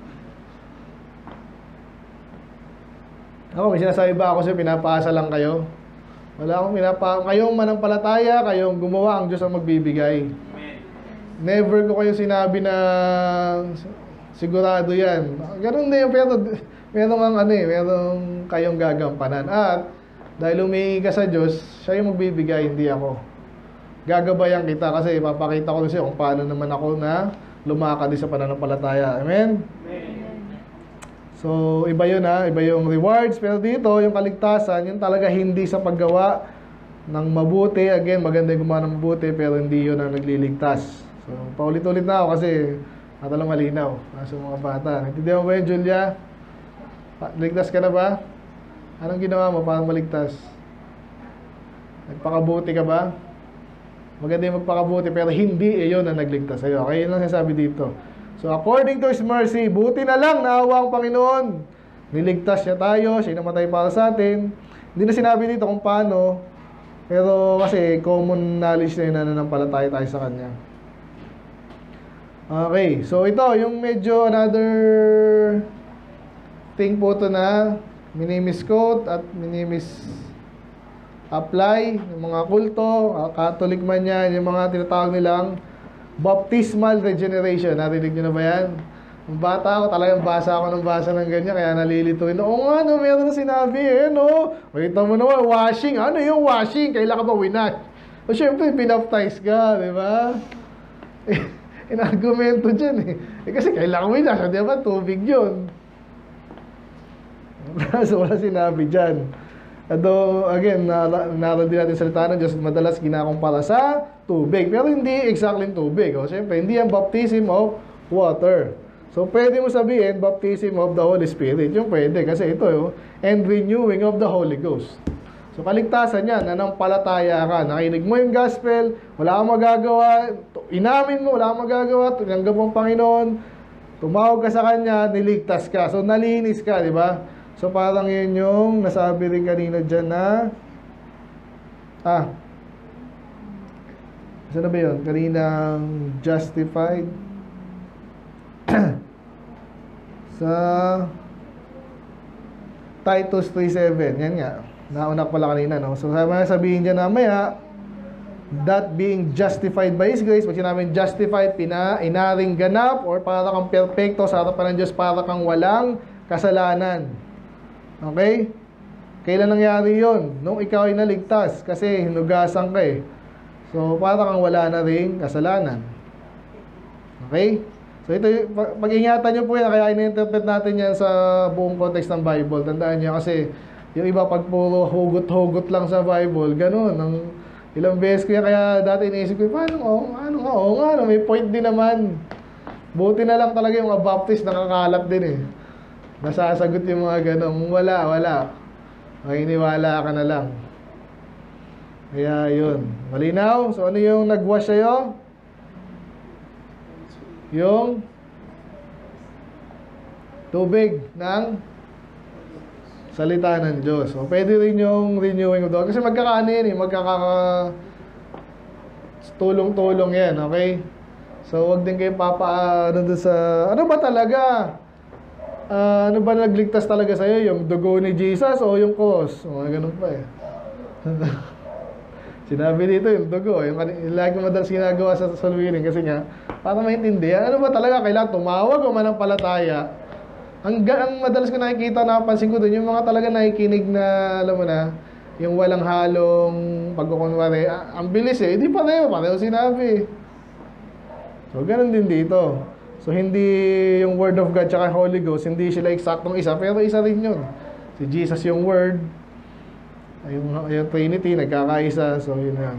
Ako, may sinasabi ba ako sa'yo, pinapaasa lang kayo? Wala akong pinapa... Kayong manampalataya, kayong gumawa, ang Diyos ang magbibigay. Never ko kayo sinabi na sigurado yan. Ganun na yun, pero meron ang ano eh, meron kayong gagampanan. At dahil humingi ka sa Diyos, siya yung magbibigay, hindi ako. Gagabayan kita kasi ipapakita ko sa iyo kung paano naman ako na lumakad sa pananampalataya. Amen? Amen. So, iba yun ha, iba yung rewards. Pero dito, yung kaligtasan, yung talaga hindi sa paggawa ng mabuti. Again, maganda yung gumawa ng mabuti, pero hindi yun ang nagliligtas. So, paulit-ulit na ako kasi matalang malinaw sa mga bata. Naintindihan mo ba yun, Julia? Ligtas ka na ba? Anong ginawa mo para maligtas? Nagpakabuti ka ba? Maganda yung magpakabuti, pero hindi eh yun ang nagligtas sa'yo. Okay, yun lang sinasabi dito. So, according to His mercy, buti na lang naawa ang Panginoon. Niligtas niya tayo, siya namatay para sa atin. Hindi na sinabi dito kung paano, pero kasi common knowledge na yun na nanampalataya tayo sa Kanya. Okay, so ito, yung medyo another thing po ito na minimisquote at minimis apply yung mga kulto, Catholic man yan, yung mga tinatawag nilang baptismal regeneration. Narinig nyo na ba yan? Nung bata ako, talagang basa ako ng basa ng ganyan, kaya nalilito rin. Oo nga, no, meron na sinabi, eh, no? Makita mo naman, washing. Ano yung washing? Kailan ka ba winash? O syempre, pinaptize ka, di ba? inargumento dyan eh. Eh kasi kailangan mo yun, di ba? Tubig yun. So wala sinabi dyan. Although, again, naroon din natin salita ng Diyos, madalas kinakumpara sa tubig. Pero hindi exactly tubig. O, siyempre, hindi ang baptism of water. So, pwede mo sabihin, baptism of the Holy Spirit. Yung pwede, kasi ito, oh, and renewing of the Holy Ghost. So, kaligtasan yan, nanampalataya ka, nakinig mo yung gospel, wala kang magagawa, inamin mo, wala kang magagawa, tinanggap mo ang Panginoon, tumawag ka sa Kanya, niligtas ka. So, nalinis ka, di ba? So, parang yun yung nasabi rin kanina dyan na, ah, saan na ba yun? Kaninang justified sa Titus three seven. Yan nga. Nauna ko pala kanina, no? So, sabihin dyan namaya, that being justified by His grace, pag sinabing justified, pina, inaring ganap, or para kang perfecto sa harapan ng Diyos, para kang walang kasalanan. Okay? Kailan nangyari yon? Nung ikaw ay naligtas, kasi hinugasan ka eh. So, para kang wala na rin kasalanan. Okay? So, ito, pag-ingatan nyo po yan, kaya in-interpret natin yan sa buong context ng Bible. Tandaan nyo, kasi yung iba pag puro hugot-hugot lang sa Bible, ganun. Ang ilang beses ko yan, kaya dati iniisip ko, paano nga, oh, ano nga, oh, nga, no, may point din naman. Buti na lang talaga yung mga Baptist nakakalap din eh. Nasasagot yung mga ganun. Wala, wala. Makiniwala ka na lang. Kaya yun. Malinaw? So, ano yung nag-wash sa'yo? Yung tubig ng salita ng Diyos. So, pwede rin yung renewing of the Kasi magkakaano yan eh. Magkakaka... tulong-tulong yan. Okay? So, wag din kayo papa... Ano, sa, ano ba talaga? Uh, ano ba nagligtas talaga sa'yo? Yung dugo ni Jesus o yung cross? O, ganun pa eh. Sinabi dito yung dugo. Yung, yung lagi madalas ginagawa sa soul winning kasi nga, para maintindihan, ano ba talaga? Kailangan tumawag o manampalataya? Ang, ang madalas ko nakikita, napansin ko doon, yung mga talaga nakikinig na, alam mo na, yung walang halong pagkukunwari, ah, ang bilis eh. Hindi pareho, pareho sinabi. So, ganun din dito. So, hindi yung Word of God tsaka Holy Ghost, hindi sila eksaktong isa, pero isa rin yun. Si Jesus yung Word, yung, yung Trinity, nagkakaisa. So, yun yan.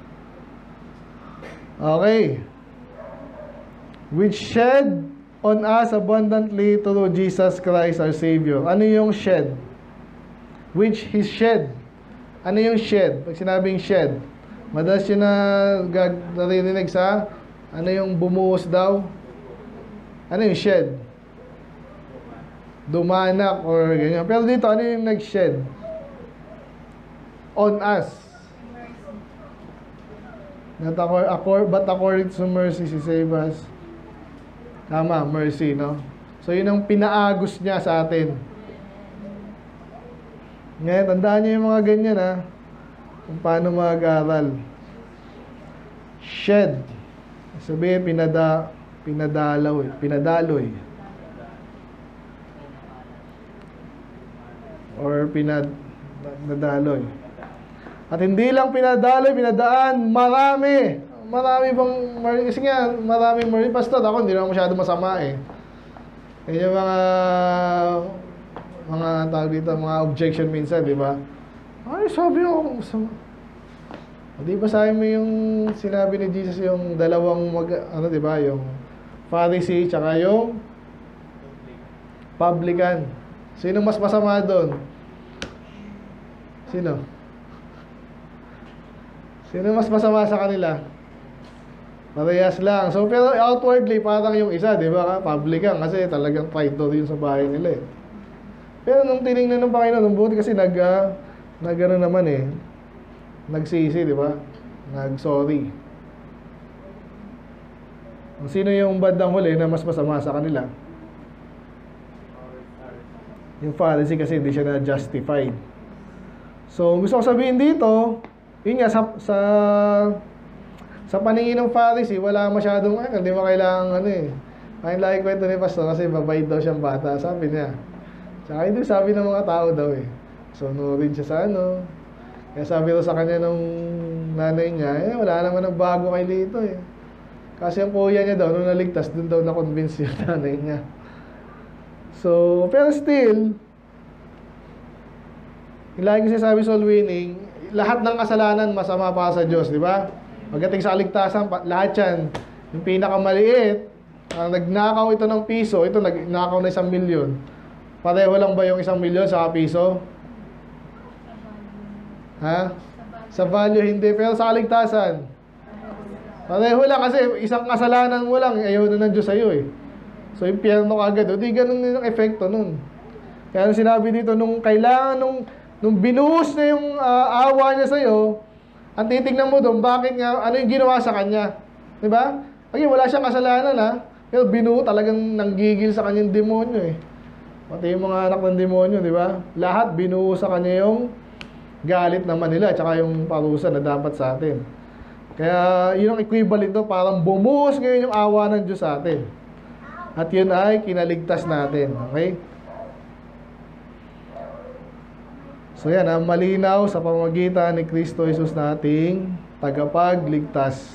Okay. Which shed on us abundantly through Jesus Christ our Savior. Ano yung shed? Which His shed. Ano yung shed? Pag sinabing shed, madalas yun na narinig sa, ano yung bumuhos daw? Ano yung shed? Dumanak or ganyan. Pero dito, ano yung nag-shed? On us. Not according, but according to mercy, He saved us. Tama, mercy, no? So, yun ang pinaagos niya sa atin. Ngayon, tandaan niyo yung mga ganyan, ha? Kung paano mag-aral. Shed. Sabihin, pinada, pinadalaw, pinadaloy. Or pinad, nadaloy. At hindi lang pinadaloy, pinadaan, marami. Marami bang, kasi nga, marami marami. Pastor, ako hindi naman masyado masama eh. Yan yung mga, mga tawag dito, mga objection minsan, di ba? Ay, sabi ako, masama. Di ba sabi mo yung sinabi ni Jesus yung dalawang mag, ano di ba, yung Pharisee tsaka yung publican. Sino mas masama doon? Sino? Sino mas masama sa kanila? Parehas lang. So, pero outwardly, parang yung isa, di ba? Publican kasi talagang traitor yun sa bahay nila eh. Pero nung tinignan ng Panginoon, nung buti kasi nag, uh, nag ano naman eh, nagsisi, di ba? Nag-sorry. Sino yung bandang huli na mas masama sa kanila? Yung Pharisee kasi hindi siya na-justified. So, gusto ko sabihin dito, yun nga, sa, sa, sa paningin ng Pharisee, wala masyadong, ay, hindi mo kailangan, ano eh. Ay, lagi kwento ni Pastor kasi babayid daw siyang bata, sabi niya. Tsaka hindi, sabi ng mga tao daw eh. So, nurin siya sa ano. Kaya sabi daw sa kanya nung nanay niya, eh, wala naman ang bago kay dito eh. Kasi ang kuya niya daw, nung naligtas, dun daw na-convince yung nanay niya. So, pero still, lagi ko sinasabi soul winning, lahat ng kasalanan masama pa sa Diyos, di ba? Pagdating sa kaligtasan, lahat yan, yung pinakamaliit, ang nagnakaw ito ng piso, ito nagnakaw na isang milyon. Pareho lang ba yung isang milyon sa piso? Ha? Sa value hindi, pero sa kaligtasan, pareho lang kasi isang kasalanan mo lang, ayaw na ng Diyos sa'yo eh. So, impyerno ka agad. O, di ganun din ang epekto nun. Kaya nung sinabi dito, nung kailangan, nung, nung binuhos na yung uh, awa niya sa'yo, ang titignan mo doon, bakit nga, ano yung ginawa sa kanya? Diba? Okay, wala siyang kasalanan ha. Pero binuho talagang nanggigil sa kanyang demonyo eh. Pati yung mga anak ng demonyo, di ba? Lahat binuho sa kanya yung galit naman nila, tsaka yung parusa na dapat sa atin. Kaya yun ang equivalent to, parang bumuhos ngayon yung awa ng Diyos sa atin. At yun ay kinaligtas natin. Okay? So yan, ang malinaw sa pamamagitan ni Kristo Jesus nating tagapagligtas.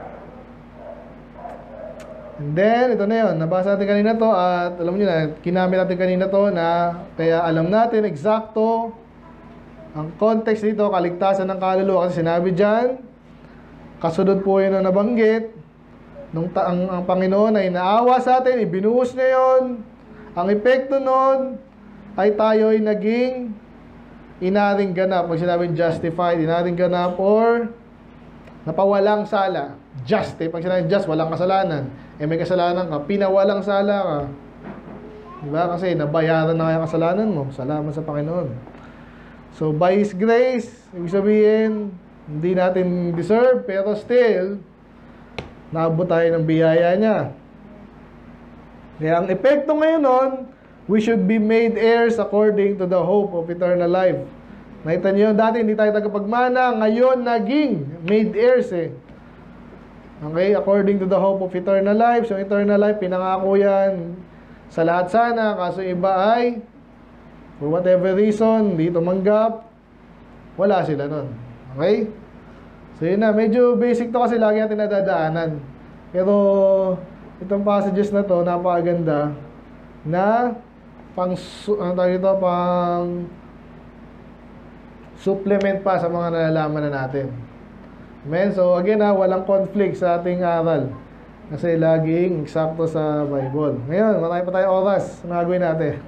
And then, ito na yun. Nabasa natin kanina to at alam niyo na, kinamit natin kanina to na kaya alam natin eksakto ang context dito, kaligtasan ng kaluluwa. Kasi sinabi dyan, kasunod po yun ang nabanggit, nung ta- ang, ang Panginoon ay naawa sa atin, ibinuhos niya yun. Ang epekto nun ay tayo ay naging inaring ganap. Pag sinabing justified, inaring ganap or napawalang sala. Just, eh. Pag sinabing just, walang kasalanan. Eh may kasalanan ka, pinawalang sala ka. Diba? Kasi nabayaran na kaya kasalanan mo. Salamat sa Panginoon. So, by His grace, ibig sabihin, hindi natin deserve, pero still, naabot tayo ng biyaya niya. Kaya ang epekto ngayon nun, we should be made heirs according to the hope of eternal life. Nakita niyo, dati hindi tayo tagapagmana, ngayon naging made heirs eh. Okay, according to the hope of eternal life. So, eternal life, pinangako yan sa lahat sana. Kaso iba ay, for whatever reason, hindi tumanggap, wala sila nun. Okay? So, yun na. Medyo basic to kasi lagi natin nadadaanan. Pero, itong passages na to, napakaganda na pang, ano tayo ito, pang supplement pa sa mga nalalaman na natin. Amen. So again ha, walang conflict sa ating aral. Kasi laging eksakto sa Bible. Ngayon, marami pa tayong oras na gagawin natin.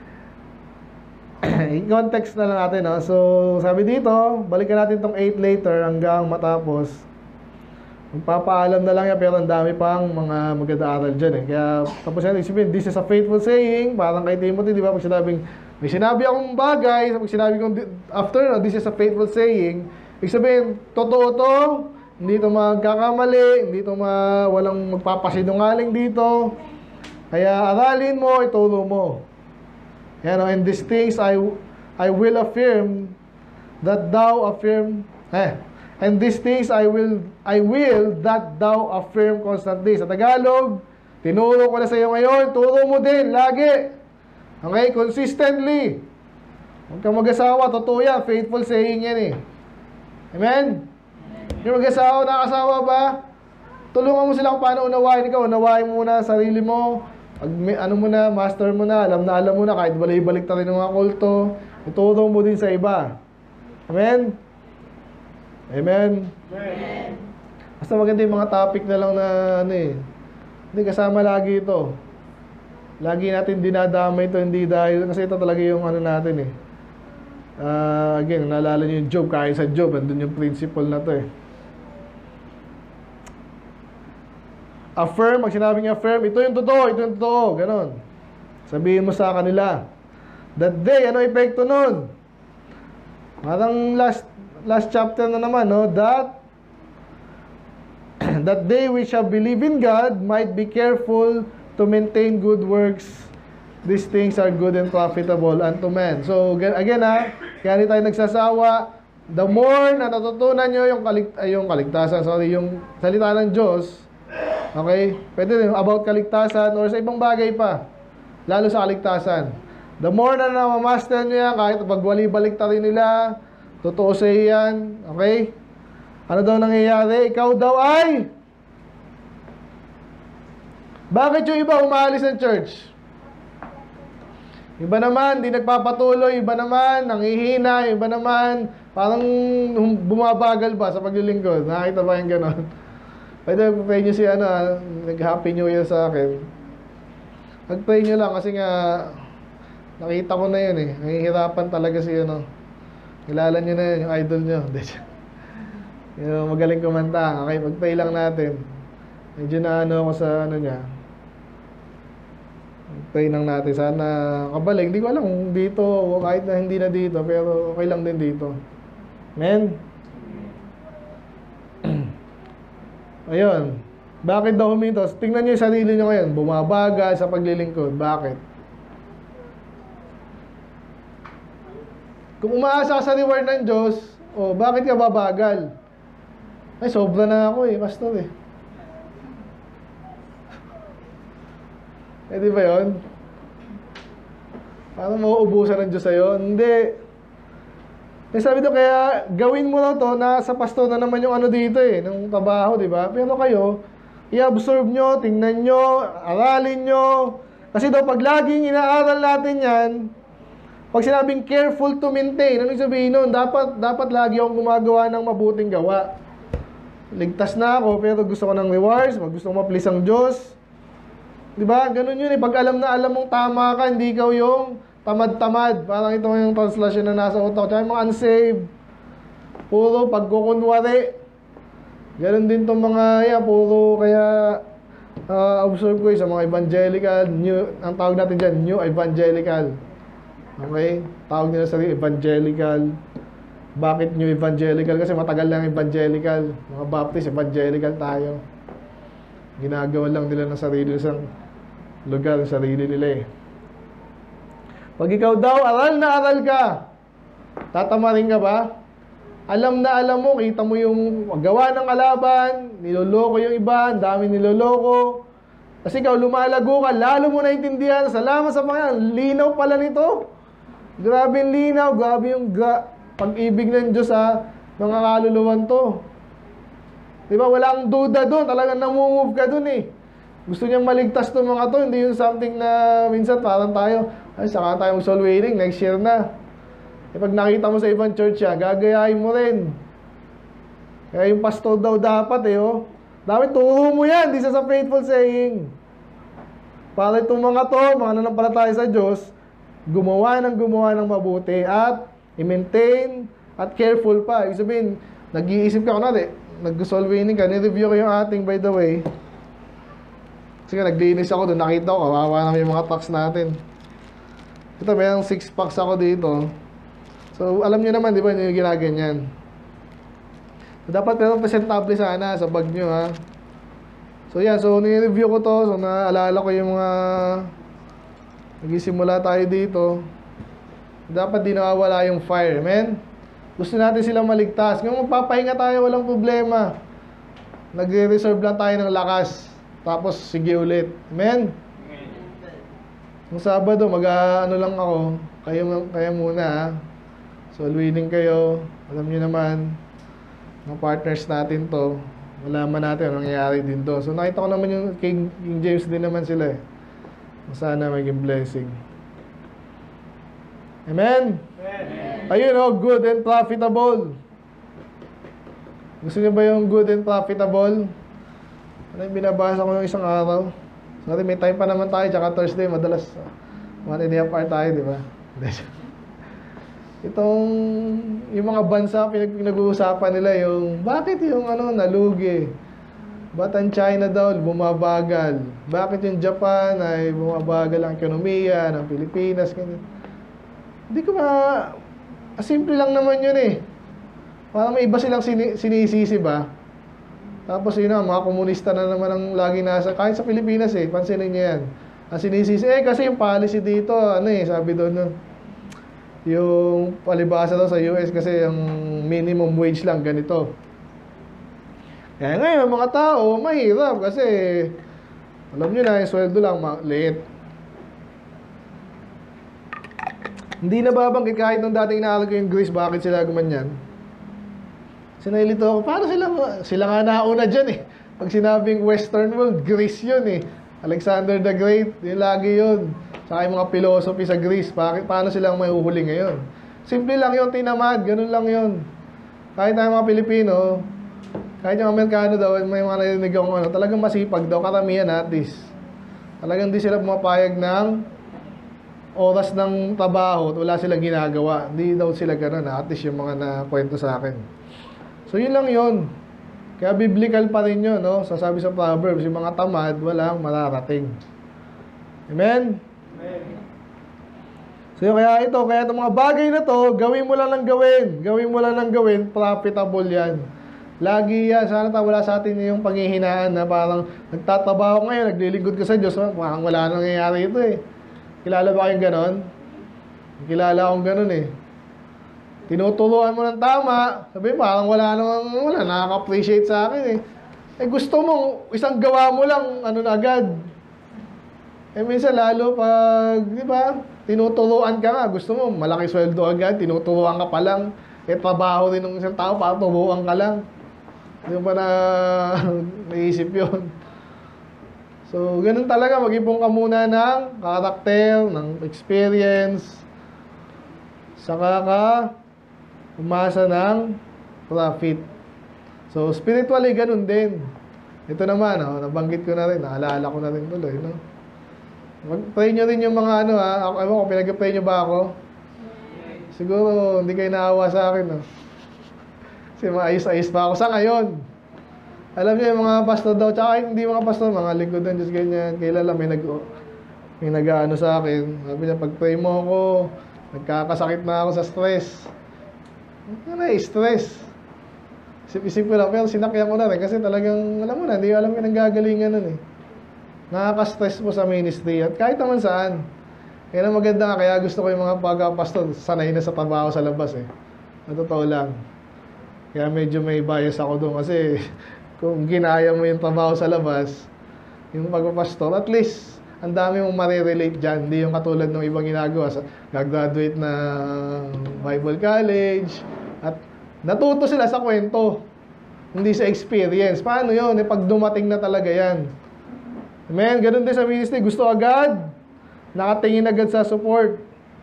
In context na lang natin. No? So sabi dito, balikan natin tong eight later hanggang matapos. Magpapaalam na lang yan, pero ang dami pang mga maganda aral dyan eh. Kaya tapos yan, isipin, this is a faithful saying. Parang kay Timothy, di ba? Pag sinabing, may sinabi akong bagay, pag sinabi kong after, no, this is a faithful saying. Ibig sabihin, totoo to, hindi ito magkakamali, hindi ito ma, walang magpapasinungaling dito. Kaya aralin mo, ituro mo. Yan, no? And these things I, I will affirm that thou affirm, eh, and these things I will, I will that thou affirm constantly. Sa Tagalog, tinuro ko na sa iyo ngayon, turo mo din, lagi. Okay, consistently. Huwag kang mag-asawa, totoo yan, faithful saying yan eh. Amen? Yung mag-asawa, nakasawa ba? Tulungan mo sila kung paano unawain ikaw. Unawain mo muna sarili mo. Pag, ano mo na, master mo na, alam na alam mo na, kahit balay-balik ta rin ng mga kulto, ituro mo din sa iba. Amen? Amen? Amen. Basta maganda yung mga topic na lang na, ano eh, hindi kasama lagi ito. Lagi natin dinadamay ito, hindi dahil, kasi ito talaga yung ano natin eh. Uh, again, naalala nyo yung Job, kahit sa Job, andun yung principle na to eh. Affirm, pag sinabing affirm, ito yung totoo, ito yung totoo, ganon. Sabihin mo sa kanila. That day, ano epekto nun? Parang last, last chapter na naman, no? That, that they which shall believe in God might be careful to maintain good works. These things are good and profitable unto men. So, again ha, kaya hindi tayo nagsasawa. The more na natutunan nyo yung, kalig ay, yung kaligtasan, sorry, yung salita ng Diyos, okay, pwede rin about kaligtasan or sa ibang bagay pa, lalo sa kaligtasan. The more na namamaster nyo yan, kahit pagwali-balik ta rin nila, totoo sa iyan, okay? Ano daw nangyayari? Ikaw daw ay Bakit yung iba umaalis ng church? Iba naman, di nagpapatuloy. Iba naman, nanghihina. Iba naman, parang bumabagal ba sa paglilingkod. Nakita ba yung gano'n? Pwede pray nyo si ano, nag-happy new year sa akin. Nag-pray nyo lang kasi nga, nakita ko na yun eh. Nahihirapan talaga si ano. Kilala nyo na yun, yung idol nyo. Yung magaling kumanta. Okay, mag-pray lang natin. Medyo na ano ako sa ano niya. Pray lang natin. Sana kabalik. Hindi ko alam kung dito o kahit na hindi na dito. Pero okay lang din dito. Amen? Ayun. Bakit daw huminto? Tingnan nyo yung sarili nyo ngayon. Bumabagal sa paglilingkod. Bakit? Kung umaasa ka sa reward ng Diyos, oh, bakit ka babagal? Ay, sobra na ako eh, pastor eh. Eh, di ba yun? Parang mauubusan ng Diyos sa'yo? Hindi. May sabi doon, kaya gawin mo na to, nasa pastor na naman yung ano dito eh, ng trabaho, di ba? Pero kayo, i-absorb nyo, tingnan nyo, aralin nyo. Kasi daw, pag laging inaaral natin yan, pag sinabing careful to maintain, ano yung sabihin nun? Dapat, dapat lagi akong gumagawa ng mabuting gawa. Ligtas na ako, pero gusto ko ng rewards, gusto ko ma-please ang Diyos. Diba? Ganun yun eh. Pag alam na alam mong tama ka, hindi ikaw yung tamad-tamad. Parang ito yung translation na nasa utak. Tsaka yung mga unsaved. Puro pagkukunwari. Ganun din itong mga, yan, puro kaya uh, observe ko eh, sa mga evangelical, new, ang tawag natin dyan, new evangelical. Okay? Tawag nila sa evangelical. Bakit new evangelical? Kasi matagal lang evangelical. Mga Baptist, evangelical tayo. Ginagawa lang nila ng sarili sa lugar, ng sarili nila eh. Pag ikaw daw, aral na aral ka, tatamarin ka ba? Alam na alam mo, kita mo yung gawa ng kalaban, niloloko yung iba, ang dami niloloko. Kasi ikaw lumalago ka, lalo mo naintindihan, salamat sa Panginoon, linaw pala nito. Grabe yung linaw, grabe yung gra- pag-ibig ng Diyos sa mga kaluluwan to. Diba, walang duda doon, talagang namumove ka doon eh. Gusto niyang maligtas itong mga to, hindi yung something na minsan parang tayo, ay saka tayo soul winning, next year na. E pag nakita mo sa ibang church yan, gagayahin mo rin. Kaya yung pastor daw dapat eh, oh. Dapat turo mo yan, di sa sa faithful saying. Para itong mga to, mga nanampalataya sa Diyos, gumawa ng gumawa ng mabuti at i-maintain at careful pa. Ibig sabihin, nag-iisip ka, kunwari, nag-soul winning ka, ni-review ko yung ating by the way. Kasi nga, naglinis ako doon, nakita ko, kawawa naman yung mga tax natin. Ito, mayroong six packs ako dito. So, alam nyo naman, di ba, yung ginaganyan. So, dapat pero presentable sana sa bag nyo, ha. So, yan. So, ni-review ko to. So, naalala ko yung mga nagsisimula tayo dito. Dapat di nawawala yung fire, amen? Gusto natin silang maligtas. Ngayon magpapahinga tayo, walang problema. Nagre-reserve lang tayo ng lakas. Tapos, sige ulit. Amen? Yung Sabado, mag-ano lang ako. Kayo, kayo muna, ha? Soul winning kayo. Alam niyo naman, mga partners natin to. Malaman natin anong nangyayari din to. So, nakita ko naman yung King, King James din naman sila, eh. Sana maging blessing. Amen? Amen. Ayun, oh, good and profitable. Gusto niyo ba yung good and profitable? Ano yung binabasa ko yung isang araw? Sorry, may time pa naman tayo, tsaka Thursday, madalas one and a half hour tayo, di ba? Itong, yung mga bansa, pinag- pinag-uusapan nila yung, bakit yung ano, nalugi? Ba't ang China daw, bumabagal? Bakit yung Japan ay bumabagal ang ekonomiya ng Pilipinas? Ganyan. Hindi ko ma... Simple lang naman yun eh. Parang may iba silang sini- sinisisi ba? Tapos yun na, mga komunista na naman ang lagi nasa... Kahit sa Pilipinas eh, pansinin niyo yan. Ang sinisisi, eh kasi yung policy dito, ano eh, sabi doon nun. Yung palibasa daw sa U S kasi yung minimum wage lang, ganito. Kaya ngayon, mga tao, mahirap kasi alam nyo na, yung sweldo lang, maliit. Hindi na babanggit kahit nung dating inaaral ko yung Greece, bakit sila gumanyan. Sinailito ako, paano sila, sila nga nauna dyan eh. Pag sinabing Western world, Greece yun eh. Alexander the Great, yun lagi yun. Saka yung mga philosophy sa Greece, bakit, paano silang may uhuli ngayon? Simple lang yun, tinamad, ganun lang yun. Kahit tayo mga Pilipino, kahit yung Amerikano daw, may mga narinig akong ano, talagang masipag daw, karamihan at least. Talagang di sila pumapayag ng oras ng trabaho at wala silang ginagawa. Hindi daw sila ganun, at least yung mga nakwento sa akin. So yun lang yun. Kaya biblical pa rin yun, no? Sasabi sa Proverbs, yung mga tamad, walang mararating. Amen? Amen. So yun, kaya ito, kaya itong mga bagay na to, gawin mo lang ng gawin. Gawin mo lang ng gawin, profitable yan. Lagi yan, sana ta wala sa atin yung panghihinaan na parang nagtatrabaho ngayon, naglilingkod ka sa Diyos, parang wala nang nangyayari ito eh. Kilala ba kayong ganon? Kilala akong ganon eh. Tinuturuan mo ng tama, sabi parang wala nang, wala, nakaka-appreciate sa akin eh. Eh gusto mo, isang gawa mo lang, ano na agad. Eh minsan lalo pag, di ba, tinuturuan ka nga, gusto mo, malaki sweldo agad, tinuturuan ka pa lang. Eh trabaho din ng isang tao, para turuan ka lang. Hindi mo pa na naisip yun. So, ganun talaga, mag-ipon ka muna ng karakter, ng experience, saka ka umasa ng profit. So, spiritually, ganun din. Ito naman, oh, nabanggit ko na rin, naalala ko na rin tuloy, no? Mag-pray nyo rin yung mga ano, ha? Ako, ako, pinag-pray nyo ba ako? Siguro, hindi kayo naawa sa akin, no? Kasi maayos-ayos pa ako sa ngayon. Alam niyo, yung mga pastor daw, tsaka hindi mga pastor, mga lingkod ng Diyos, ganyan, kilala, may nag, may nag-ano sa akin. Sabi niya, pag-pray mo ako, nagkakasakit na ako sa stress. Ano na, stress. Isip-isip ko lang, pero sinakyan ko na rin, kasi talagang, alam mo na, hindi ko alam yung nanggagalingan nun eh. Nakaka-stress po sa ministry, at kahit naman saan. Kaya na maganda nga, kaya gusto ko yung mga pagka-pastor, sanay na sa trabaho sa labas eh. Na totoo lang. Kaya medyo may bias ako doon kasi kung ginaya mo yung trabaho sa labas, yung pagpapastor, at least, ang dami mong marirelate dyan. Hindi yung katulad ng ibang ginagawa. Gag-graduate na Bible College, at natuto sila sa kwento, hindi sa experience. Paano yun? Eh, pag dumating na talaga yan. Amen? Ganun din sa ministry. Gusto agad. Nakatingin agad sa support.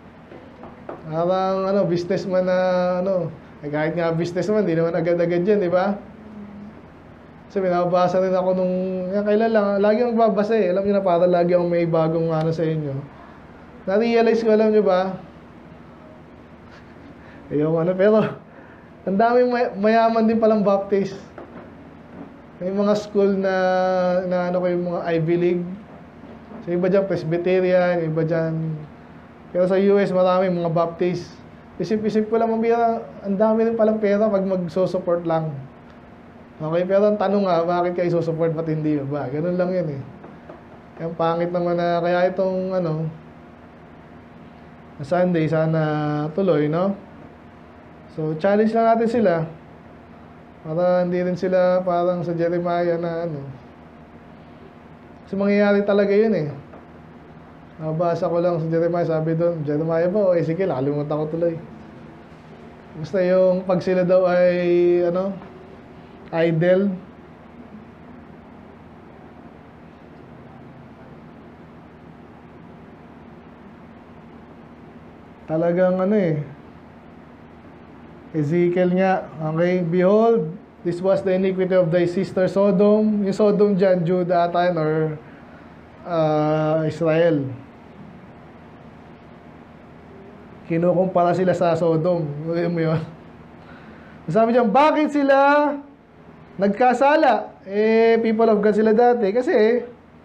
Parang ano, businessman na ano, eh, kahit nga businessman, di naman agad-agad yan, di ba? So, binabasa rin ako nung, yan, kailan lang, lagi akong babasa eh. Alam nyo na, para lagi akong may bagong ano sa inyo. Na-realize ko, alam nyo ba? Ayaw ano, pero, ang daming may, mayaman din palang Baptist. May mga school na, na ano ko yung mga Ivy League. So, iba dyan, Presbyterian, iba dyan. Pero sa U S, marami mga Baptist. Isip-isip ko lang, mabira, ang dami rin palang pera pag mag-so-support lang. Okay, pero ang tanong nga, bakit kayo so-support, ba't hindi ba? Ganun lang yun eh. Kaya pangit naman na, kaya itong ano, Sunday, sana tuloy, no? So, challenge lang natin sila. Para hindi rin sila parang sa Jeremiah na ano. Kasi mangyayari talaga yun eh. Nabasa ko lang sa Jeremiah, sabi doon, Jeremiah ba? O Ezekiel, nakalimutan ko tuloy. Basta yung pag sila daw ay, ano, idle. Talagang ano eh. Ezekiel nga, okay, behold, this was the iniquity of thy sister Sodom. Yung Sodom dyan, Judah ata or uh, Israel. Kinukumpara sila sa Sodom. Alam mo yun? Sabi diyan, bakit sila nagkasala? Eh, people of God sila dati. Kasi,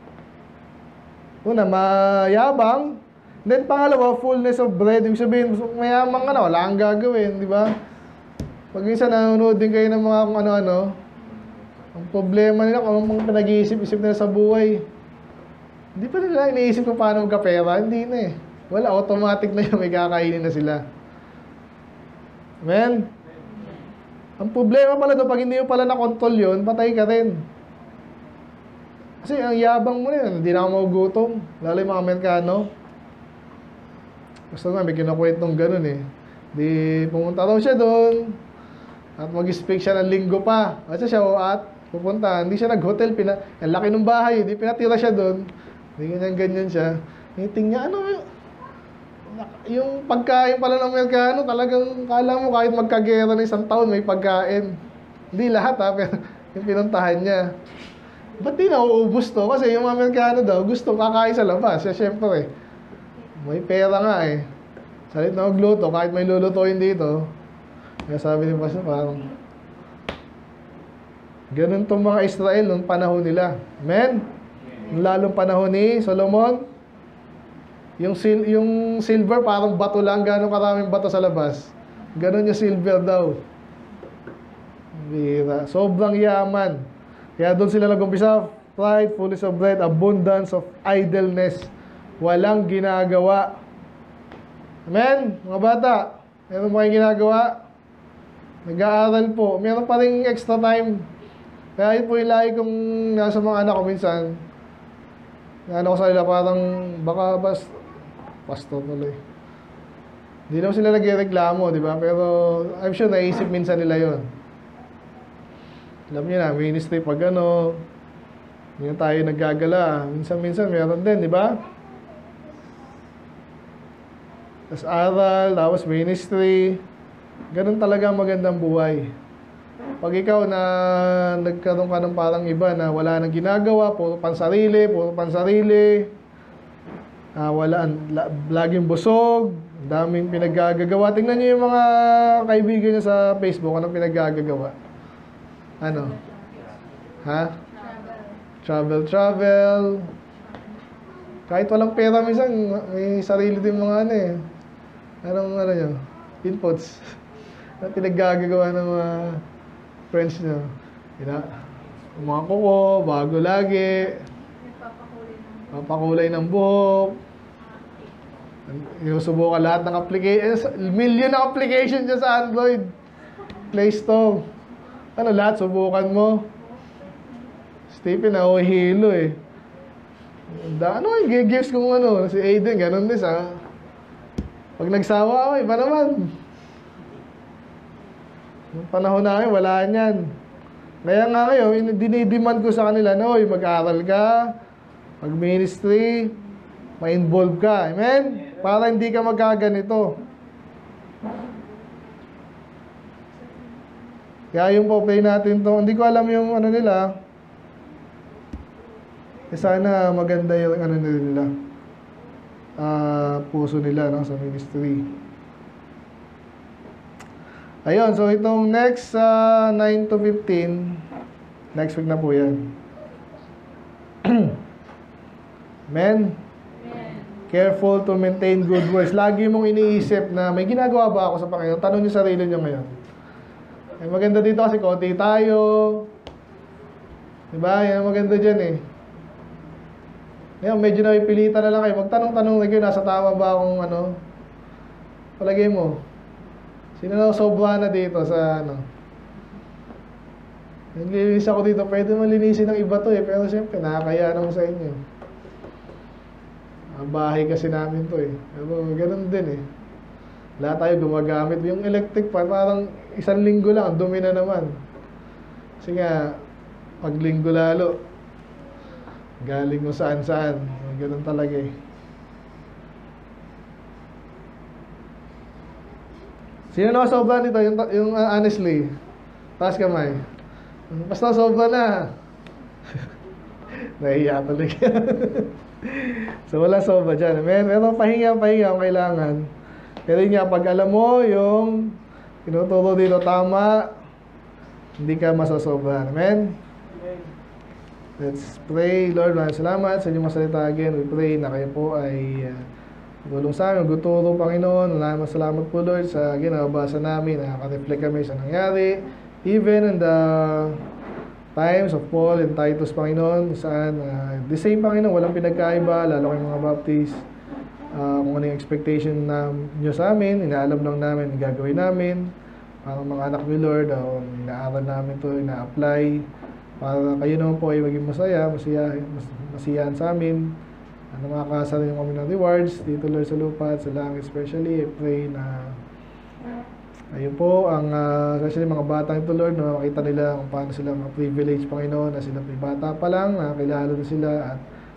una, mayabang. Then, pangalawa, fullness of bread. Ibig sabihin, mayamang ka na, wala kang gagawin, di ba? Pag minsan nanonood din kayo ng mga kung ano-ano, ang problema nila, kung anong pinag-iisip-isip nila sa buhay. Hindi pa nila iniisip kung paano magkapera. Hindi na eh. Wala, automatic na yung may kakainin na sila. Amen? Ang problema pala doon, pag hindi mo pala na-control yun, patay ka rin. Kasi ang yabang mo yun, hindi na ako magugutom. Lalo yung mga Amerikano. Gusto nga, may kinukwentong ganun eh. Di pumunta daw siya doon, at mag-speak siya ng linggo pa. Kasi siya, at pupunta, hindi siya nag-hotel, pina, ang laki ng bahay, di pinatira siya doon. Hindi ganyan-ganyan siya. Tiniting niya, ano yun? Yung pagkain pala ng Amerikano, talagang kala mo kahit magkagera na isang taon, may pagkain. Hindi lahat ha, pero yung pinuntahan niya. Ba't di nauubos to? Kasi yung Amerikano daw, gusto kakain sa labas. Siya syempre, may pera nga eh. Salit na magluto, kahit may lulutuin dito. Kaya sabi ni Pastor, parang, ganun tong mga Israel nung panahon nila. Amen? Lalong panahon ni Solomon, yung, sil yung silver parang bato lang, gano'ng karaming bato sa labas. Ganon yung silver daw. Bira. Sobrang yaman. Kaya doon sila nag-umpisa, pride, fullness of bread, abundance of idleness. Walang ginagawa. Amen? Mga bata, meron mo kayong ginagawa? Nag-aaral po. Meron pa rin extra time. Kaya yun po yung lagi kong nasa mga anak ko minsan. Ano ko sa nila, parang baka bas, pastor tuloy. Hindi naman sila nagreklamo, di ba? Pero I'm sure naisip minsan nila yon. Alam niyo na, ministry pag ano, hindi na tayo naggagala. Minsan-minsan meron din, di ba? Tapos aral, tapos ministry. Ganun talaga ang magandang buhay. Pag ikaw na nagkaroon ka ng parang iba na wala nang ginagawa, puro pansarili, puro pansarili, ah, wala, la, laging busog, daming pinaggagawa. Tingnan niyo yung mga kaibigan niya sa Facebook, anong pinaggagawa. Ano? Ha? Travel, travel. Kahit walang pera minsan, may sarili din mga ano eh. Anong ano nyo? Inputs. Ano pinaggagawa ng mga friends nyo? Ina, mga kuko, bago lagi. Papakulay ng buhok. Inusubukan lahat ng application. Million na application dyan sa Android Play Store. Ano lahat, subukan mo. Stephen, ako hilo eh. Da, ano yung gifts kung ano? Si Aiden, ganun din sa. Pag nagsawa ako, iba naman. Yung panahon namin, wala niyan. Kaya nga ngayon, dinidemand ko sa kanila, no, mag-aral ka, mag-ministry, ma-involve ka. Amen? Para hindi ka magkaganito. Kaya yung po-play natin to, hindi ko alam yung ano nila. Eh, sana maganda yung ano nila. Uh, puso nila no, sa ministry. Ayun, so itong next uh, nine to fifteen, next week na po yan. Amen? Careful to maintain good works. Lagi mong iniisip na may ginagawa ba ako sa Panginoon? Tanong niyo sarili niyo ngayon. Ay, maganda dito kasi konti tayo. Diba? Yan ang maganda dyan eh. Ngayon, medyo napipilitan na lang kayo. Magtanong-tanong na kayo, nasa tama ba akong ano? Palagay mo. Sino na sobra na dito sa ano? Naglilinis ako dito. Pwede malinisin ng iba to eh. Pero siyempre, nakakaya naman sa inyo. Ang bahay kasi namin to eh. Pero ganun din eh. Lahat tayo gumagamit. Yung electric fan, parang isang linggo lang, dumi na naman. Kasi nga, pag linggo lalo, galing mo saan-saan. Ganun talaga eh. Sino na sobra nito? Yung, yung uh, honestly, taas kamay. Basta sobra na. Nahiya talaga. So wala sobra dyan. Amen? Pero pahinga, pahinga ang kailangan. Pero yun nga, pag alam mo yung tinuturo dito tama, hindi ka masasobra. Amen? Let's pray. Lord, maraming salamat sa inyong masalita again. We pray na kayo po ay uh, tulong sa amin, magtuturo, Panginoon. Maraming salamat po, Lord, sa ginabasa namin. Nakaka-reflect kami sa nangyari. Even in the times of Paul and Titus, Panginoon, saan uh, the same, Panginoon, walang pinagkaiba, lalo kayong mga Baptist. Uh, kung ano yung expectation na nyo sa amin, inaalam lang namin, gagawin namin. Para mga anak ni Lord, uh, inaaral namin to, ina-apply. Para kayo naman po ay maging masaya, masaya, mas, masiyahan sa amin. Ano makakasa rin kami ng rewards dito, Lord, sa lupa at sa langit. Especially, I pray na ayun po, ang uh, especially mga bata ito, Lord, na makita nila kung paano sila mga privilege, Panginoon, na sila may bata pa lang, nakakilala na sila at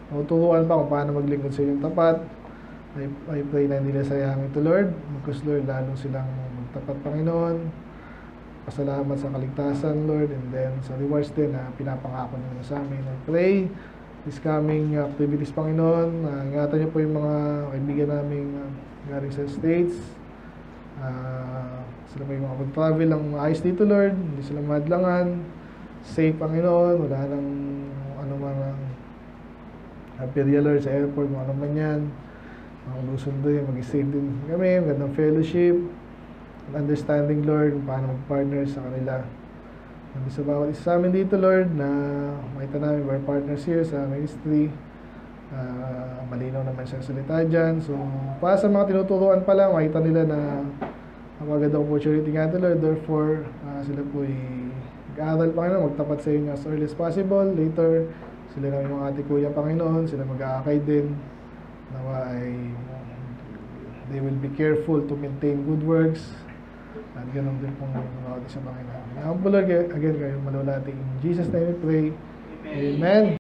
Tuturuan pa kung paano maglingkod sa inyong tapat. I, I pray na hindi nila sayangin ito, Lord. Because, Lord, lalo silang magtapat, Panginoon. Pasalamat sa kaligtasan, Lord, and then sa rewards din na pinapangako nyo sa amin. I pray this coming activities, Panginoon. Uh, ingatan niyo po yung mga kaibigan namin uh, galing sa States. Uh, sila may mga mag-travel ng ayos dito, Lord. Hindi sila madlangan. Safe, Panginoon. Wala nang ano mga appeal, Lord, sa airport, mga ano man yan. Mga lusundo yun, mag-save din kami. Magandang fellowship. Understanding, Lord, kung paano mag-partner sa kanila. And sa bawat isa sa amin dito, Lord, na makita namin we're partners here sa ministry. Uh, malinaw naman siya salita dyan. So, para sa mga tinuturuan pa lang, makita nila na ang magandang opportunity nga ito, Lord. Therefore, uh, sila po mag-aaral, Panginoon, magtapat sa inyo as early as possible. Later, sila namin mga ate kuya, Panginoon, sila mag-aakay din. Nawa ay they will be careful to maintain good works. At ganun din pong mga sa Panginoon. Ang po, Lord, again, kayo malulati. In Jesus' name we pray. Amen. Amen.